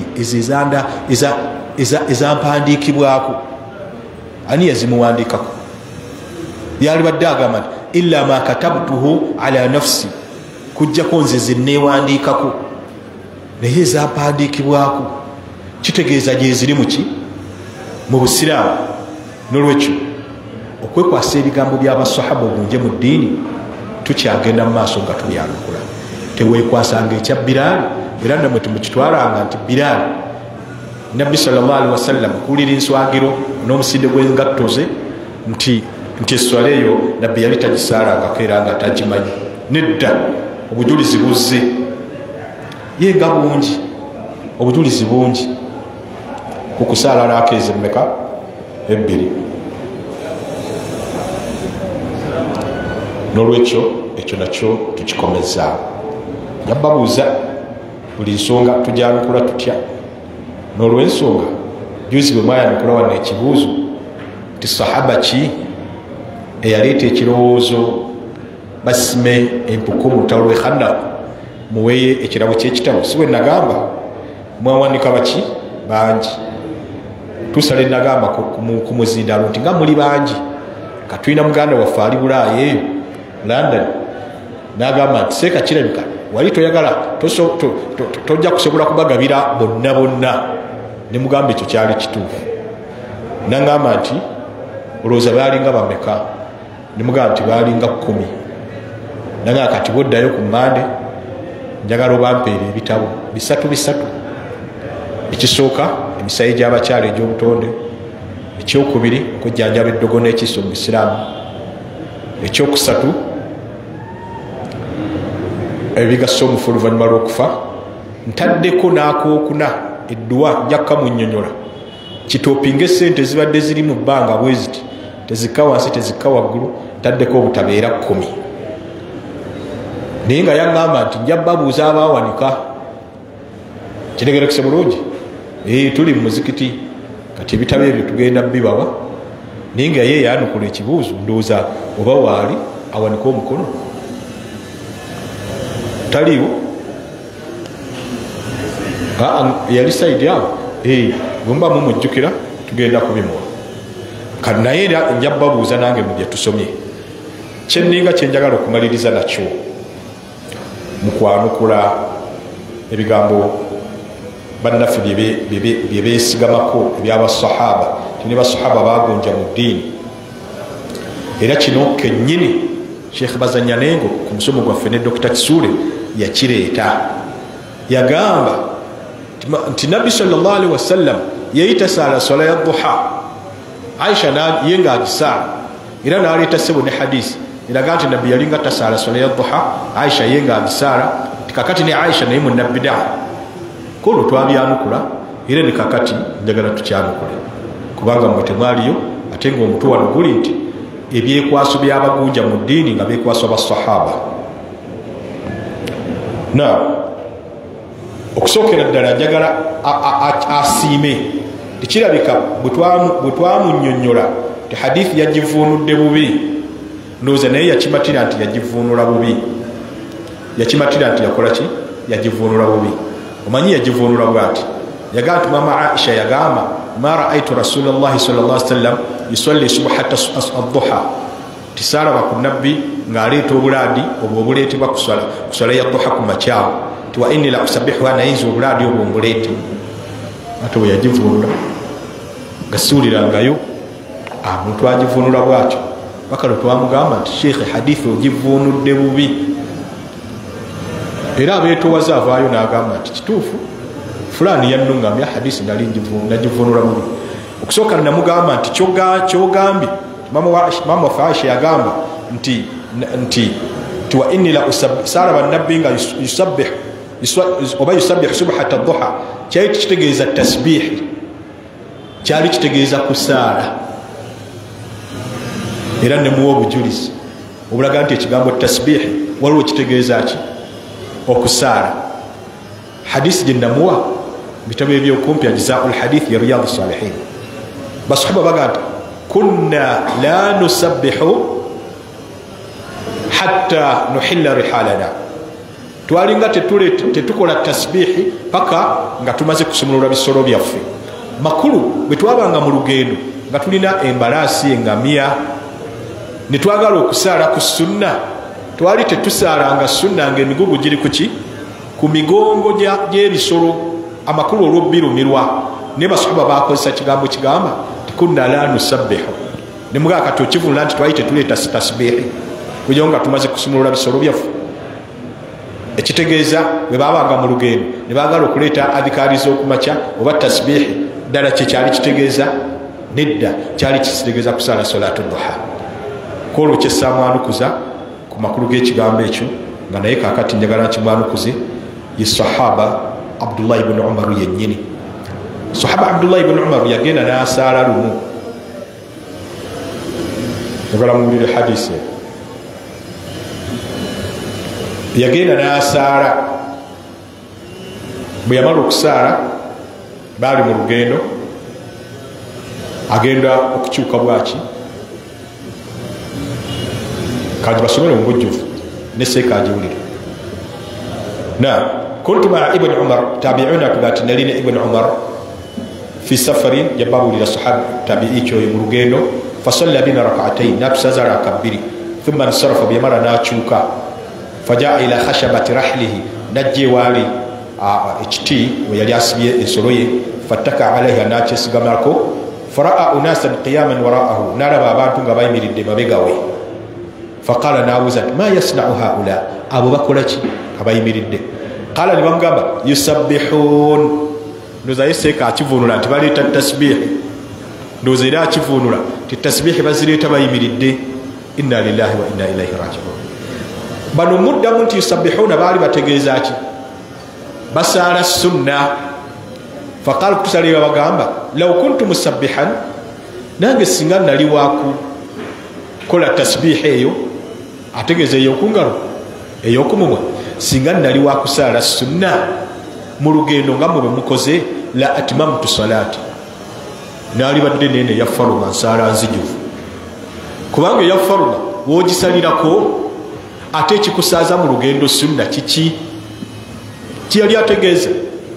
Speaker 1: ezampandiikibwako ani yazimuwandiikako yali badde agamba nti illa ma katabtuhu ala nafsi kujjako nze zenneewandiikako naye ezampandiikibwako kitegeeza gyeziri muki mu busiraamu n'olwekyo okwekwasa ebigambo by'abasahaba obunje mu ddiini tukyagenda mu maaso nga tulyanukula teweekwasanga ekya Bilali era namwe temukitwalanga nti Bilali nabbi sallallahu alaihi wasallam kuwulira enswagiro n'omusinde gw'engatto ze nti esswala eyo nabbi yali tagisaalangako era nga tagimanyi nedda obujulizi buzze yenga bungi obujulizi bungi ku kusaala laakeezi mmeka ebbiri n'olwekyo ekyo nakyo tukikomezaawo yabbabuuza buli nsonga tujyanukula tutya n'olw'ensonga juzi bwe mwayanukula wano ekibuuzo nti sahaba ki eyaleeta ekirowoozo basime empuku mu lutalo lw'e Khandaq muweeye ekirabo ky'ekitabo si bwe nagamba mwawanika baki bangi tusala enagamba ku muzindalo nti nga muli bangi katulina muganda waffe ali Bulaaya eyo London nagamba nti seeka kirabika wali toyagala tojja kusobola kubagabira bonna bonna ne mugamba ekyo kyali kituufu nagamba nti olowooza baalinga bameka ne mugamba nti baalinga 10 nagamba kati boddayo ku Mande njagala obampeera ebitabo bisatu ekisooka emisayi gy'abakyala egy'obutonde ekyokubiri okujjanjaba eddogo n'ekiso mu Isiraamu ekyokusatu ebigasa omufu oluvannyuma lw'okufa ntaddeko n'akookuna edduwa njakka mu nnyonnyola kitopinga essente ezibadde ziri mu bbanga bwe ziti tezikka wansi tezikka waggulu ntaddeko obutabeera 10 naye nga yaŋŋamba nti nja babuuza abaawanika kitegerekese bulungi tuli mu muzikiti kati ebitabo ebyo tugenda bibawa naye nga ye yanukula ekibuuzo ndowooza oba waali awanika omukono taliiwo yali saidi awo bwemba mumujjukira tugenda kubimuwa kati naye era nja babuuza nange mu bye tusomye kyenninga kyenjagala okumaliriza nakyo mu kwanukula ebigambo bannaffe bye beesigamako ebyabasahaba tine basahaba bagonja mu ddiini era kino kennyini Sheikh Bazanyanengo ku musomo gwaffe ne Dr. Kisule yakireeta yagamba nti Nabbi sallallahu alaihi wasallam yayita swala ya duha Aisha yenga agisaala era n'aleeta ssebo ne hadisi eraga nti Nabbi yalinga tasaala swala ya duha Aisha yenga agisaala kakati ne Aisha naye munnabida kolo twabyanukula era ne kakati njagala tukyanukule kubanga mwe temwaliyo ate ng'omutwe wano guli nti ebyekwaso byabagunja mu ddiini nga byekwaso basahaba na okusookera ddala njagala asiime tekirabika bwe twamunnyonnyola ti hadithi yagivuunudde bubi ndowooza naye yakimatira nti yagivuunula bubi yakimatira nti yakola ki yagivuunula bubi omanyi yagivuunula bwati yagamba nti mama Aisha yagamba ma raaitu rasulallahi sallallahu alaihi wasallam yusalli subhata ad-duha tisala ku nabbi ngaleeta obuladi obwo obuleetebwa kuswala ya duha ku makyawo ti wa inni la usabbihu ana yinza obuladi obwo mbuleete ate bwe yagivuunula gasuulirangayo omuntu agivuunula bwatyo bakalo twamugamba nti sheikhe hadithi ogivuunudde bubi era abeetowaza avaayo n'agamba nti kituufu fulani yannungamya hadisi nagivuunula bubi okusooka namugamba nti kyogambye mama waffe Aisha yagamba nti wa inni la saraba nabbi nga yusabbih oba yusabbih subhata duha kyali kitegeeza tasbihi kyali kitegeeza kusaala era nemuwa obujulizi obulaga nti ekigambo tasbihi waliwo kitegeeza ki okusaala hadisi gye namuwa bitabo ebyokumpi ajizaul hadith ya riyadu salihin basahaba bagamba kunna la nusabbihu hatta nuhilla rihalana twalinga tetukola tasbihi paka nga tumaze kusumulula bisolo byaffe makulu bwe twabanga mu lugendo nga tulina embalasi engamia ne twagala okusaala ku sunna twali tetusaalanga sunna ng'emigugu giri kuki ku migongo gy'ebisolo amakulu olw'obbirumirwa ne basahaba bakozesa kigambo kigamba kunna la nusabbihu ne mugaa kati okivunula nti twali tetuleeta tasbihi kugira nga tumaze kusumulula bisolo byaffe ekitegeeza bwe babanga mu lugendo ne baagala okuleeta adhikaari z'okumakya oba tasbihi ddala kyekyali kitegeeza nedda kyali kitegeeza kusaala salatu duha kwolwo kyesamwanukuza ku makulu g'ekigambo ekyo nga naye kakati njagala nkimwanukuze ye sahaba Abdullah ibn Umar yennyini sahaba Abdullah ibn Umar yagenda n'asaala lumu njagala muwulire hadisi yagenda n'asaala bwe yamala okusaala baali mu lugendo agenda okukyuka bwaki kaji basomere mu bujjuvu neseeka agiwulire na kuntu maa ibn Umar tabi'una tugati nalina ibn Umar fi safarin jababulira sahaba tabi'i kyoyo mu lugendo fasalla bina rak'atayn natusaza rakabiri thumma nsarafa biyamara nakyuka fajaa ila khashabati rahlihi najje wali ekiti we yali asibye ensolo ye fattaka alaiha nakyesigamako faraa unasan qiyaman waraahu nalaba abantu nga bayimiridde mabegawe faqala nawuza ma yasna'u haula abo bakola ki abayimiridde qala nibamugamba yusabbihun ndoza yeseeka akivuunula nti baleeta tasbihi ndoza era akivuunula ti tasbihi bazireeta bayimiridde inna lillahi wa inna ilaihi rajiun bano muddamu nti yusabbihuna baali bategeeza ki basaala sunna faqala kutusalira bagamba law kuntu musabbihan nange singa nali waaku kola tasbihi eyo ategeeza ey'okungalo ey'okumumwa singa nali waakusaala sunna mu lugendo nga mwe mukoze la atmamtu salati naali badde nene eya faruma nsaala nzijuvu kubanga eya faruma woogisalirako ate ekikusaaza mu lugendo sunna kiki kiyali ategeeza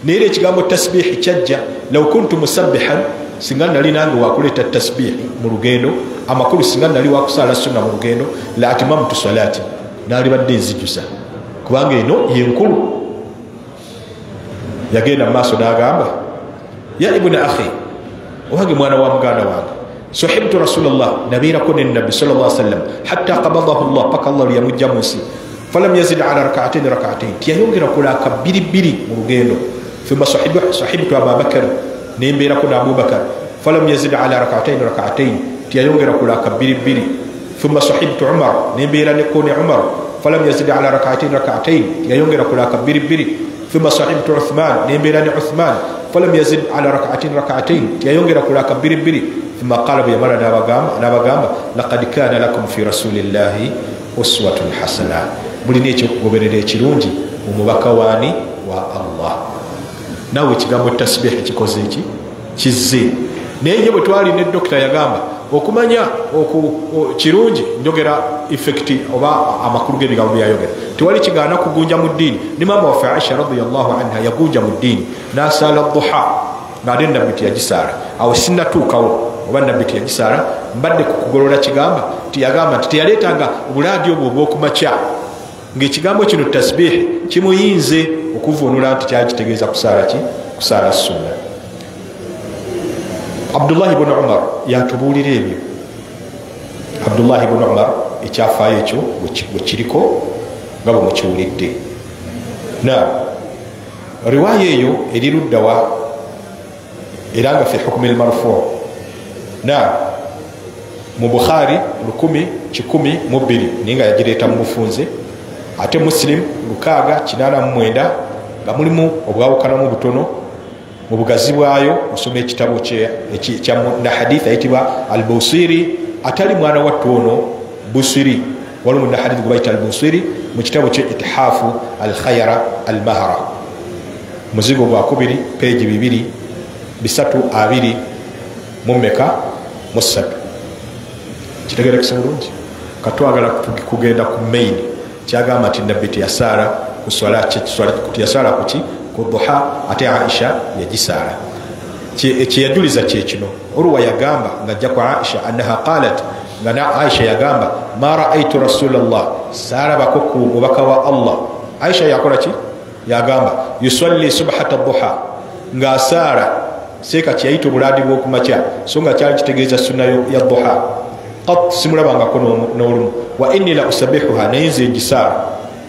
Speaker 1: naye ekigambo tasbihi kyajja law kuntu musabbihan singa nali nange wakuleeta tasbihi mu lugendo amakulu singa nali wakusaala sunna mu lugendo la atimamtu salati naali badde nzijusa kubanga eno yenkulu yagenda mu maaso n'agamba ya ibuna akhi owange mwana wa muganda wange sahibtu rasulallah nabiirako nenabbi sal llah sallam hatta qabadahu llah paka allah luyamujja mu nsi falam yazid ala rakaatain tiyayongera kulaka bbiri mu lugendo thumma sahibtu ababakar nembeerako ne abubakar falam yazid ala rakaatain tiyayongera kulaka bbiri thumma sahibtu umar nembeera neko ne umar falam yazid ala rakaatain tiyayongera kulaka bbiri thumma sahibtu uthman nembeera ne uthman falam yazid ala rakaatain tiyayongera kulaka bbiri ثم قال بيمر نابغام لقد كان لكم في رسول الله أسوة حسنة mulina ekyokugoberera ekirungi mu mubaka waani wa allah naawe ekigambo tasbih ekikoze eki kizze naye ye bwe twali ne dokita yagamba okumanya kirungi njogera effekti oba amakulu g'ebigambo byayogera tewali kigaana kugunja mu ddiini ne maama waffe aisha radiallahu anha yagunja mu ddiini n'asaala duha ng'ate nabbi teyagisaala awo sinnatuukawo oba nabbi teyagisaala mbadde kukugolola kigamba tiyagamba nti teyaleetanga obulaadi obwo obw'okumakya ng'ekigambo kino tasbihi kimuyinze okuvuunula nti kyali kitegeeza kusaala sunna. Abdullahi ibn Umar yatubuulira ebyo. Abdullahi ibn Umar ekyafaayo ekyo bwe kiriko nga bwe mukiwulidde. Na riwaaya eyo eri luddawa era nga fi hukmi al-marfu' na mu Bukhari 1012 ninga yagireeta mu bufunze ate Muslim 689 nga mulimu obwawukanamu butono mu bugazi bwayo osoma ekitabo na hadith ayitibwa al-Busiri atali mwana wattu ono Busiri walimu na hadith gwe bayita al-Busiri mu kitabo kye Ithafu al-Khayra al-Mahra muzigo gwa 2 peji 220 mumeka musatu kitegere kisobulungi katwagala kugenda ku main kyagamba nti nabbi teyasaala kuswala kutiyasala kuki ku duha ate Aisha yagisaala ekiyajuliza kyekino Urwa yagamba ngajja kwa Aisha annaha qalat ngana Aisha yagamba ma raaitu rasulallah sarabako ku mubaka wa Allah Aisha yakola ki yagamba yusalli subhata duha ngasaala seka kyayita obulaadi bw'okumakya so nga kyali kitegeeza sunna ya duha qat simulabangako n'olumu wa inni la usabihuha naye nze ngisaala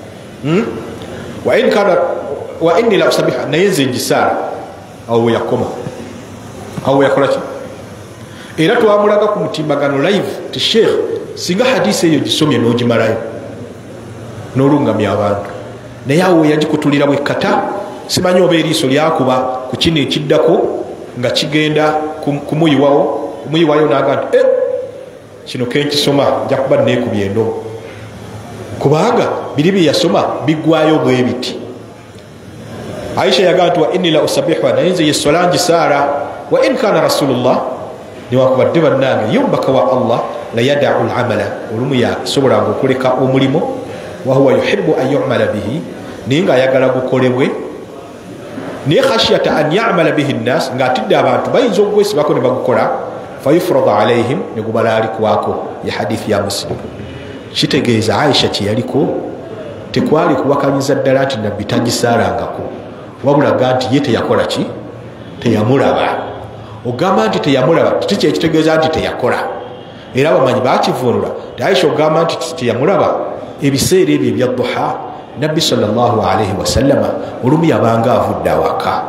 Speaker 1: wa inni la usabihuha naye nze ngisaala awo we yakoma awo we yakola ki era twamulaga ku mutimbagano live ti sheikh singa hadisi eyo gisomye n'ogimalayo n'olungamya abantu naye awo we yagikutulira bwekkata simanyi oba eriiso lyakuba ku kino ekiddako nga kigenda kumuyiwayo naga nti kino kenkisoma nja kuba neekubya endobo kubanga biri bye yasoma biggwayo bwe biti. Aisha yagamba nti wa inni la usabihuha naye nze yesola ngisaala wa in kana rasulullah niwakubadde bannange yombaka wa Allah la yadau lamala olumu yasobolanga okuleka omulimo wahuwa yuhibu an yumala bihi naye nga ayagala gukolebwe naye khashyata an yamala bihi nnas ngaatidde abantu bayinza okugwesibako ne bagukola fayufrada alaihim ne gubalalikwako ya hadithi ya Muslim. Kitegeeza Aisha kyeyaliko tekwali kuwakanyiza ddala nti nabbi tagisaalangako wabulaga nti ye teyakola ki teyamulaba. Ogamba nti teyamulaba tikyekitegeeza nti teyakola era bamanyi bakivuunula ti Aisha ogamba nti teyamulaba ebiseera ebyo ebya duha nabbi sallallahu alaihi wasallama olumu yabanga avudde awaka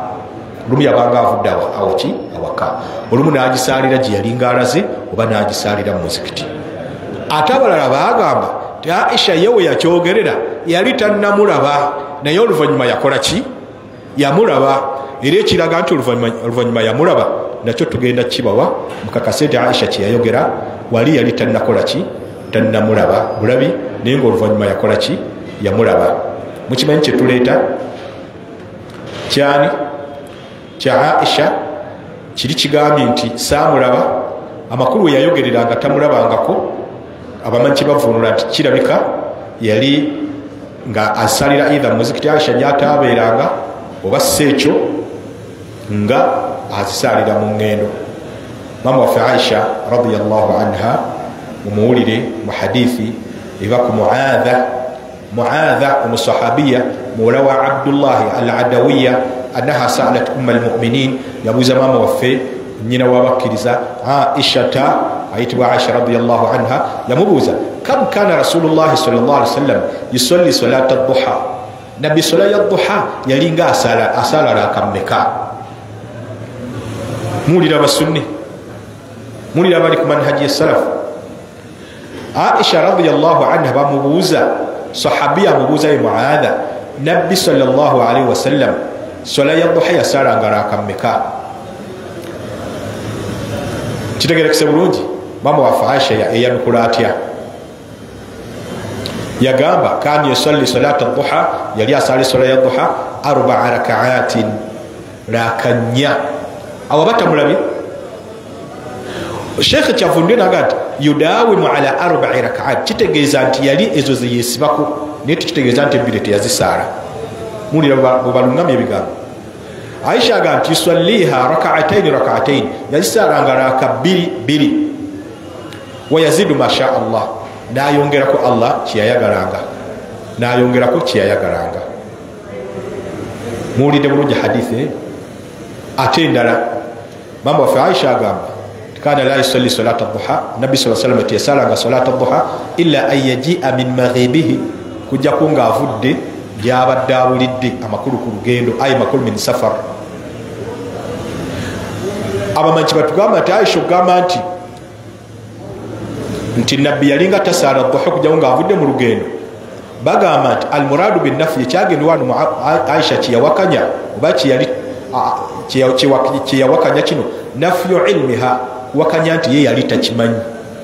Speaker 1: olumu n'agisaalira gye yalinga alaze oba n'agisaalira mu muzikiti. Ate abalala baagamba ti Aisha yewe yakyogerera yali tannamulaba naye oluvannyuma yakola ki yamulaba era ekiraga nti oluvannyuma yamulaba nakyo tugenda kibawa mukakase nti Aisha kyeyayogera wali yali tannakola ki tannamulaba bulabi naye ngaoluvannyuma yakola ki yamulaba. Mukimanyi kyetuleeta kyani kya Aisha kiri kigambye nti saamulaba amakulu we yayogereranga tamulabangako abamanyi kyebavuunula nti kirabika yali nga asalira eitha muzikiti Aisha gy'ataabeeranga oba sekyo nga azisalira mu ngendo. Mama waffe Aisha radiyallahu anha mumuwulire mu hadithi eva ku Muadha umusahabiya muwala wa Abdullahi al-Adawiya annaha sa'alat umma al-mu'minin, yabuuza mama waffe nyina w'abakkiriza Aishata ayitibwa Aisha radiyallahu anha, yamubuuza kam kana Rasulullah sallallahu alaihi wasallam yusalli salata ad-duha, nabbi sala ya duha yalinga asala rakammeka. Mulira basunni, mulira bali ku manhaji ya salaf. Aisha radiyallahu anha bamubuuza, sahabiya amubuuza Muadha, nabbi sallallahu alaihi wasallam sala ya duha yasalanga rakammeka. Kitegerekese bulungi mama wa Aisha eyanukula atya, yagamba kan yusalli salata ad-duha, yali asali sala ya duha 4 rak'atin, rakanya awabata mulabi. Sheikh Chavunde nagati yudawimu ala 4 rak'at, kitegeeza nti yali ezo zeyesibako naye tukitegeeza nti ebbiri teyazisala. Mulira bubalungamya ebigambo. Aisha aganti yusalliha rak'atayn yazisalanga raka bbiri wayazidu masha Allah, nayongerako Allah kiyayagalanga. Muwulidde bulungi hadithi. Ate endala mama waffe Aisha agamba kana la yusalli salata ad-duha, nabbi sallallahu alaihi wasallam yasalanga salata ad-duha illa an yaji'a min maghibihi, kujja kunga avudde gyabadde abulidde amakulu ku lugendo, ay makulu min safar. Abamanyi batugamba nti Aisha ogamba nti nabbi yalinga tasala ad-duha kujja kunga avudde mu lugendo, bagamba nti al-muradu bin nafi, ekyagenda wano Aisha kiyawakanya oba kiyawakanya kino nafyu ilmiha, kuwakanya nti ye yali takimanyi.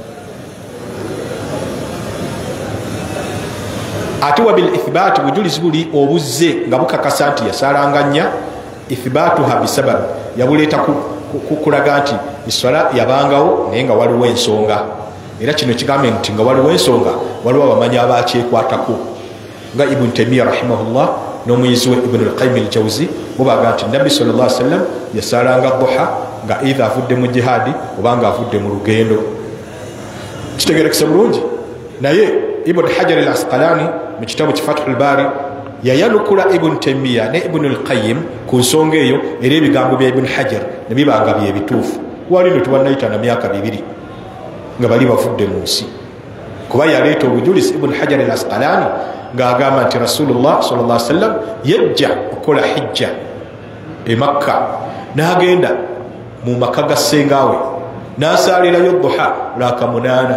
Speaker 1: Ate wa bil ithbati, bujulizi buli obuzze nga bukakasa nti yasalanganya, ithbatuha bisabab, yabuleeta kulaga nti iswala yabangawo naye nga waliwo ensonga. Era kino kigambe nti nga waliwo ensonga waliwo abamanyi abakyekwatako nga Ibn Taymiyyah rahimahullah n'omuyizi we Ibn al-Qayyim al-Jawzi mubaga nti nabbi sallallahu alaihi wasallam yasalanga duha nga either avudde mu jihadi oba nga avudde mu lugendo. Kitegerekese bulungi. Naye Ibn Hajar al-Asqalani mu kitabu Fathul Bari yayanukula Ibn Taymiyyah ne Ibn al-Qayyim ku nsonga eyo, era ebigambo bya Ibn Hajar ne bibanga bye bituufu. Wali no tubannayita na myaka 2 nga bali bavudde mu nsi, kuba yaleeta obujulizi Ibn Hajar al-Asqalani ng'agamba nti Rasulullah sallallahu alaihi wasallam yajja okukola hijja e Makka, n'agenda mu maka ga ssengawe n'asalirayo duha raka 8.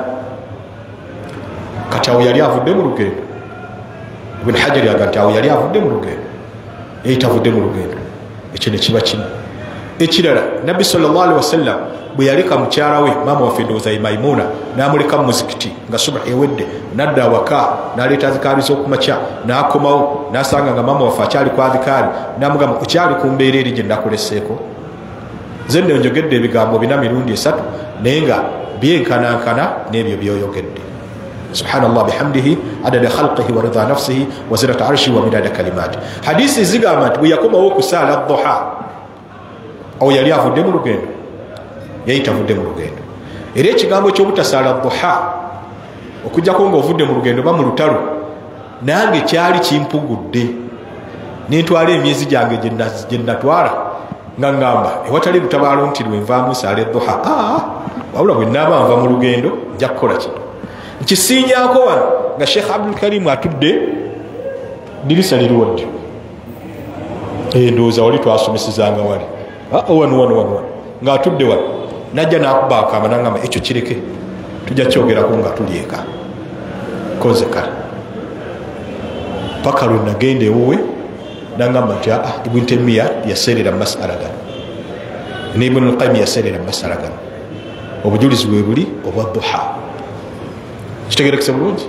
Speaker 1: Kati awo yali avudde mu lugendo. Ibn Hajar yaga nti awo yali avudde mu lugendo, eyitavudde mu lugendo. Ekyo ne kiba kimu. Ekirala, nabbi sallallahu alaihi wasallam bwe yaleka mukyala we mama waffe ndowooza Maimuna n'amuleka mu muzikiti nga subahi ewedde, n'adda awaka n'aleeta azikaari z'okumakya, n'akomawo n'asanga nga mama waffe akyali ku azikaari, n'amugamba okyali ku mbeera eri gye nakuleseeko. Nze nno njogedde ebigambo 4 mirundi 3 naye nga byenkanankana n'ebyo by'oyogedde. Subhanallah bihamdihi adada khalqihi wa ridha nafsihi wa zinata arshihi wa midada kalimati. Hadisi zigamba nti bwe yakomawo okusaala duha awo yali avudde mu lugendo, yayitavudde mu lugendo. Era ekigambo ky'obutasaala duha okujjako ng'ovudde mu lugendo oba mu lutalo, nange kyali kimpugudde nentwala emyezi gyange gye natwala nga ngamba ewatali lutabaalo nti lwenvaamu nsaale duha. Wabula bwe nnaaba nva mu lugendo nja kukola kino. Nkisiinyaako wano nga Sheikh Abdul Karim atudde, dirisa liriwo ddyo. Ndowooza wali twasomesezanga wali wano ng'atudde wano, najja n'akuba akaama n'angamba ekyo kireke, tujja kyogerako nga tuli eka koze kale. Paka lwe nagenda ewuwe n'angamba nti Ibn Taymiyyah yaseerera mu masala gano ne Ibn al-Qayyim yaseerera mu masala gano. Obujulizi bwe buli obwa duha. Kitegerekese bulungi.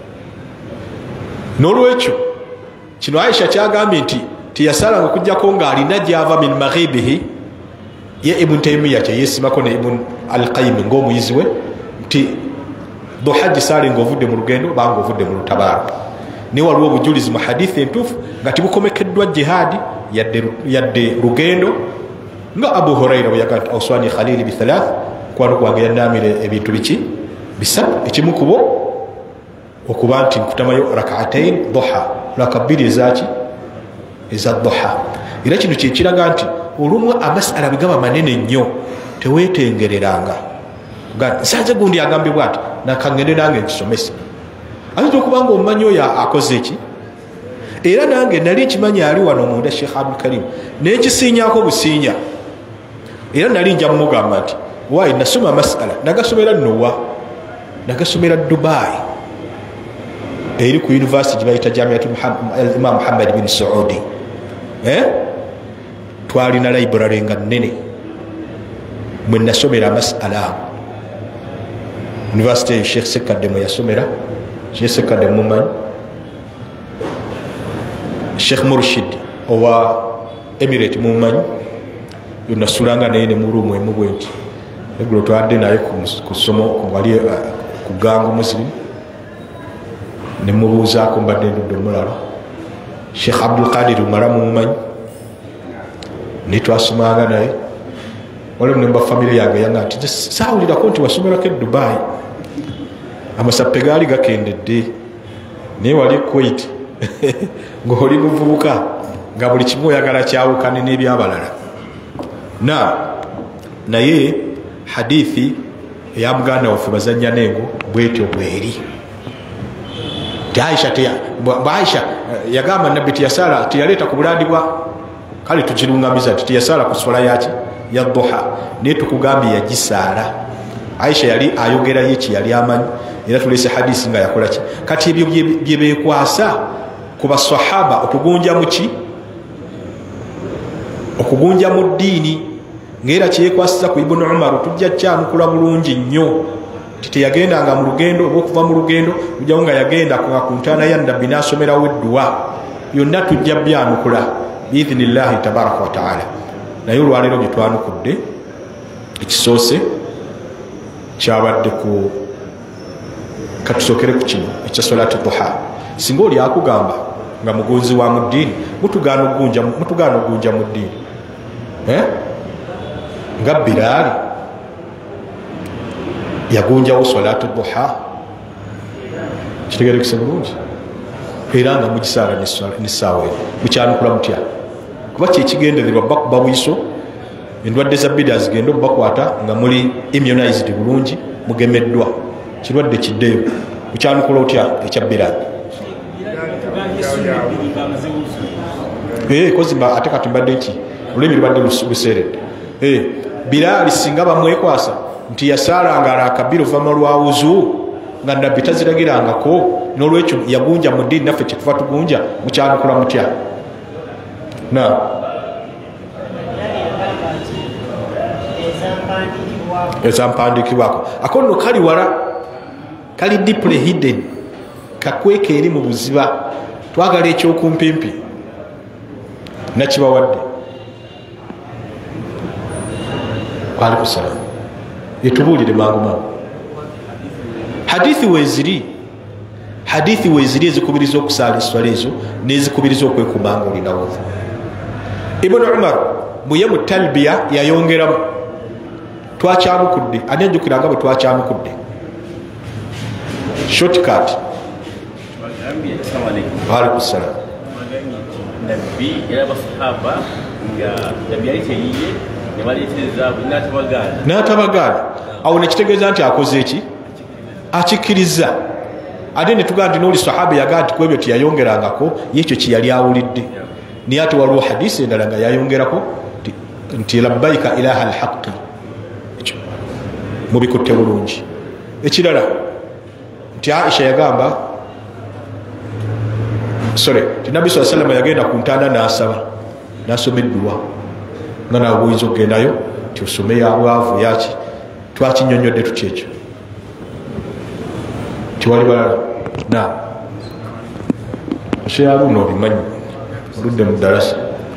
Speaker 1: N'olwekyo kino Aisha kyagambye nti tiyasalanga okujjako ng'alina gy'ava min maghibihi, ye Ibn Taymiyyah kyeyesimako ne Ibn al-Qayyim ng'omuyizi we nti duha gisaale ng'ovudde mu lugendo oba ng'ovudde mu lutabaalo. ni waliwo obujulizi mu hadithi entuufu nga tibukomekeddwa jihaadi yadde lugendo nga Abu Huraira bwe yagaa nti awsani khalili bithalath kwano kwange yanamire ebintu biki bisatu ekimu kubo okuba nti nkutamayo rak'atain duha raka bbiri ezaki eza duha era kino kyekiraga nti olumu amasala bwegaba manene nnyo teweetengereranga nsanze gundi agambibwa ati nakangende nange nkisomesa ayinza okuba nga omumanyi oyo akoze eki era nange nali nkimanyi ali wano munda Sheikh Abdul Karim nekisiinyako busiinya era nali nja mugamba nti wayi nasoma masala nagasomera nowa nagasomera Dubai eri ku university gyebayita Jamiat Imam Muhammad bin Saudi twalina library nga nnene mwe nasomera masala university Sheikh Sekademo yasomera Sheikh Sekademo mumanyi Sheikh Murshid owa Emirate mumanyi yonasulanga naye ne murumu emubwenti eggulo twadde naye ku ssomo wali kuganga muslim ne mubuuzaako mbadde ndudde omulala Sheikh Abdul Qadir Umara mumanyi ne twasomanga naye waliwo ne mubafamire yange yanga nti saawulirako nti wasomerako e Dubai amasappe gaali gakendedde naye wali Kuwait ng'oli muvubuka nga buli kimu oyagala kyawukane n'ebyabalala naye hadithi eya muganda waffe bazanya nengo bwetyo bweri Aisha yagamba nabbi tiyasala tiyaleeta ku bulandibwa kale tukirungamiza ti tiyasala ku swala yaki ya duha naye tukugambye yagisaala Aisha yali ayogera yeki yali amanyi era tulese hadisi nga yakola ki kati ebyo bye beekwasa ku basahaba okugunja muki okugunja mu ddiini ngera kyekwasiza ku Ibn Umar tujja kyanukula bulungi nnyo titeyagendanga mu lugendo oba okuva mu lugendo ujjawo nga yagenda ku ntaana ya nabbi n'asomerawo edduwa yonna tujja byanukula biidhinillahi tabaraka wa taala naye olwaleero bye twanukudde ekisoose kyabadde ku katusookere ku kino ekya salati duha singa oli akugamba nga mugonzi wa mu ddiini mutugaana ogunja mu ddiini nga Bilaali yagunjawo salati duha kitegerekese bulungi era nga mugisaala n'essaawa eyo mukyanukula mutya kuba kyekigendererwa bakuba bwiso endwadde za bida zigenda okubakwata nga muli immunized bulungi mugemeddwa kirwadde kiddeyo mukyanukula otya ekya Bilaali kozimba ate kati mbadde ki olulimi lubadde luseeredde Bilaali singa bamwekwasa nti yasaalanga alakabiri oluvannyuma lwawuzu nga nabbi taziragirangako n'olwekyo yagunja mu ddiini naffe kyetuva tugunja mukyanukula mutya ezampandiikibwako akonno kali wala kali deeply hidden kakweka eri mu buziba twagala ekyokumpimpi nakibawadde waalaikumsalam etubuulire mangu mangu hadithi weeziri ezikubiriza okusaala eswala ezo n'ezikubiriza okwekumanga olinawo Ibn Umar muye mu talbiya yayongeramu twakyamukudde ani ajjukiranga bwe twakyamukudde shortcut waalaikumsalam n'atabagaana awo nekitegeeza nti akoze eki akikkiriza ate netugaa nti n'oli sahaba yagaa nti ku ebyo tiyayongerangako yekyo kyeyali awulidde naye ate waliwo hadisi endala nga yayongerako nti labbaika ilaha alhaqi ekyo mubikutte bulungi ekirala nti Aisha yagamba ti nabbi saa salama yagenda ku ntaana n'asaba n'asoma edduwa nga nawe buyinza okugendayo ti osome yabwavu yaki twakinyonyodde tutya ekyo tiwali balala osheyaluno obimanyi oludde mu ddalasa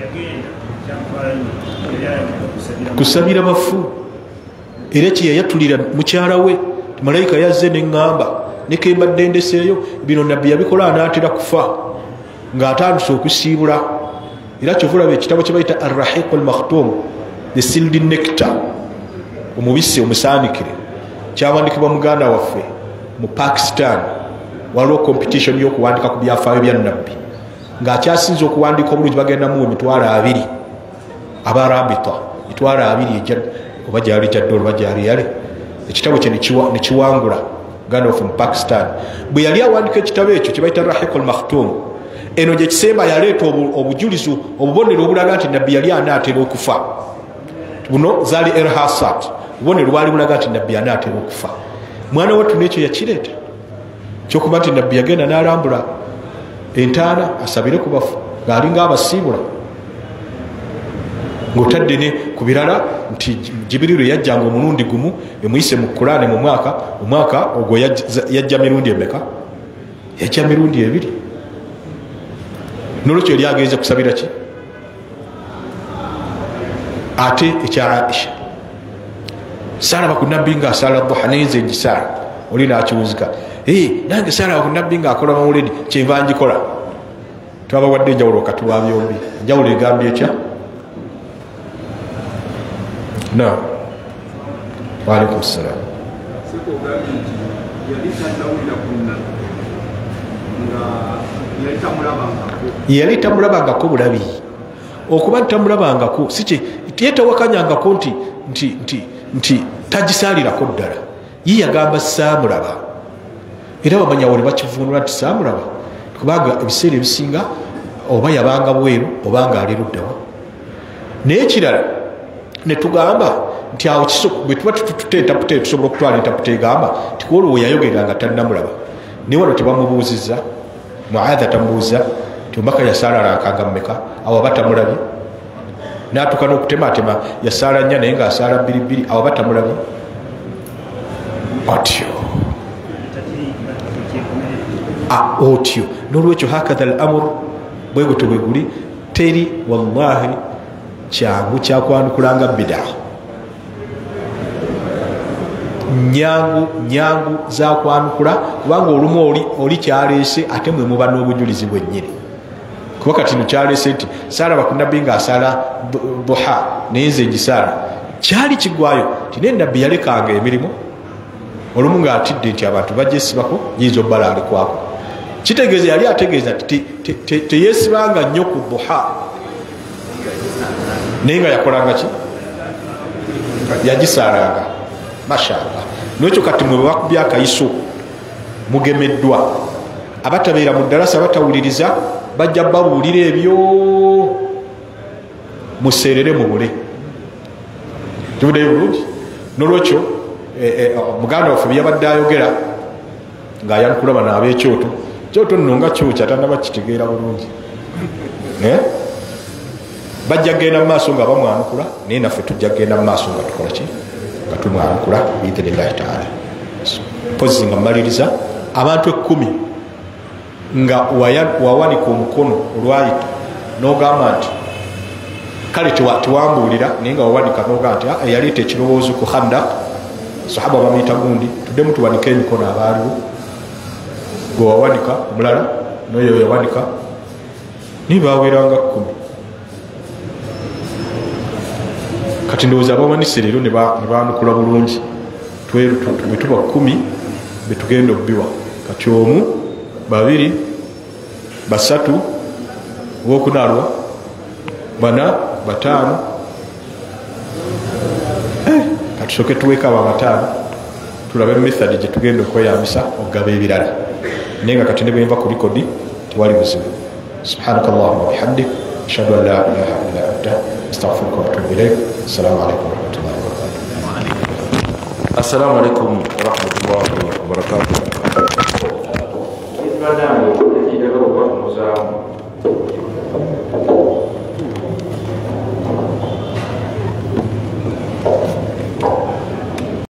Speaker 1: kusabira bafu era kyeyayatulira mukyala we malayika yazze neŋŋamba nekembadde ndeseeyo bino nabbi yabikola anaatera kufa ng'atandise okusiibula. Era kyovulaba ekitabo kye bayita Ar-Rahiq al-Makhtum, the sealed nectar, omubisi omusaanikire, kyawandikibwa muganda waffe mu Pakistan. Waliwo competition y'okuwandika ku byafaayo bya nabbi ng'akyasinza okuwandika obulungi bagendamu emitwalo 2 abarabita emitwalo 2 oba gyali jadde oba gyali yale. Ekitabo kye ne kiwangula muganda waffe mu Pakistan. Bwe yali awandika ekitabo ekyo kye bayita Ar-Rahiq al-Makhtum, eno gye kisemba yaleeta obujulizi obubonero obulaga nti nabbi yali anaatera okufa. Buno zaali irhasat, obubonero bwali bulaga nti nabbi anaatera okufa. Mwana wattu n'ekyo yakireeta kyokuba nti nabbi yagenda n'alambula entaana asabire ku bafu ng'alinga abasiibula, ng'otadde ne ku birala nti Jibiriru yajjanga omulundi gumu emuyise mu Kulaani mu omwaka ogwo yajja mirundi emeka? Yajja mirundi 2. Nolwekyo yali agenze kusabira ki? Ate ekya Aisha saalaba ku nabbi ng'asaala duha nayenze ngisaala oli n'akiwuzika. Nange saalaba ku nabbi ng'akola mawulidi kyenva ngikola. Twabawadde enjawulo wakati wa byombi. Enjawulo egambye ekya? Na waalaikum salaam. Yali tamulabangako bulabi. Okuba tamulabangako si yetawakanyangako nti tagisaalirako ddala. Ye yagamba saamulaba. Era bamanya wali bakivuunula nti saamulaba kubanga ebiseera ebisinga oba yabanga bweru oba ng'ali luddawa. Naye ekirala ne tugamba nti awo bwe tuba tuteetapute tusobola okutwala entaputa egamba nti kuolwo we yayogeranga tannamulaba. Naye wano tebamubuuzizza, Muadha tamubuuza nti omubaka yasaalalankanga mmeka, awo aba tamulabye. N'atuuka n'okutematema yasaala 4 naye ng'asaala 2, awo aba tamulabye. Otyo n'olwekyo hakadha al-amr bwe gutyo bwe guli. Teri wallahi kyangu kyakwanukulanga bidaa, nyangu zakwanukula kubanga olumu oli kyaleese ate mwe muba n'obujulizi bwennyini. Kuba kati no kyaleese nti saalaba ku nabbi ng'asaala duha naye nze ngisaala, kyali kigwayo ti naye nabbi yalekanga emirimu olumu ng'atidde nti abantu bagyesibako yinza obbala alikwako. Kitegeeza yali ategeeza teyeesibanga nnyo ku duha naye nga yakolanga ki? Yagisaalanga. Mashallah. N'ekyo kati mwe bakubya akayiso mugemeddwa. Abatabeera mu ddalasa batawuliriza bajja babuulira ebyo museerere mubule. Tubuddeyo bulungi. N'olwekyo muganda waffe bye yabadde ayogera ng'ayanukula bano ab'ekyoto, kyoto nno nga kyokya tannaba kitegeera bulungi. Bajja genda mu maaso nga bamwanukula naye naffe tujja genda mu maaso nga tukola ki? Nga tumwanukula biidhinillahi taala. Mpozi nga mmaliriza abantu 10 nga wawanika omukono olwayita n'ogamba nti kale tiwambuulira naye nga wawanika n'ogamba nti yaleeta ekirowoozo ku Khandak, sahaba bamuyita gundi, tuddemu tuwanike emikono abaaliwo. Gwe wawanika omulala n'oyo yawanika naye baaweranga 10. Kati ndowooza abawanise leero ne baanukula bulungi. Bwe tuba 10 be tugenda obbiwa. Kati 1, 2, 3 owokunaalwa 4, 5. Kati soke tuweeka abo 5 tulabe method gye tugenda okweyambisa okugaba ebirala. Naye nga kati ne bwenva ku likodi tewali buzibu. Subhanaka Allahumma bihamdik ashhadu an la ilaha illa anta astaghfiruka wa atubu ilayk. Assalamu alaikum wa rahmatullahi wa barakatuh. Assalamu alaikum wa rahmatullahi wa barakatuh.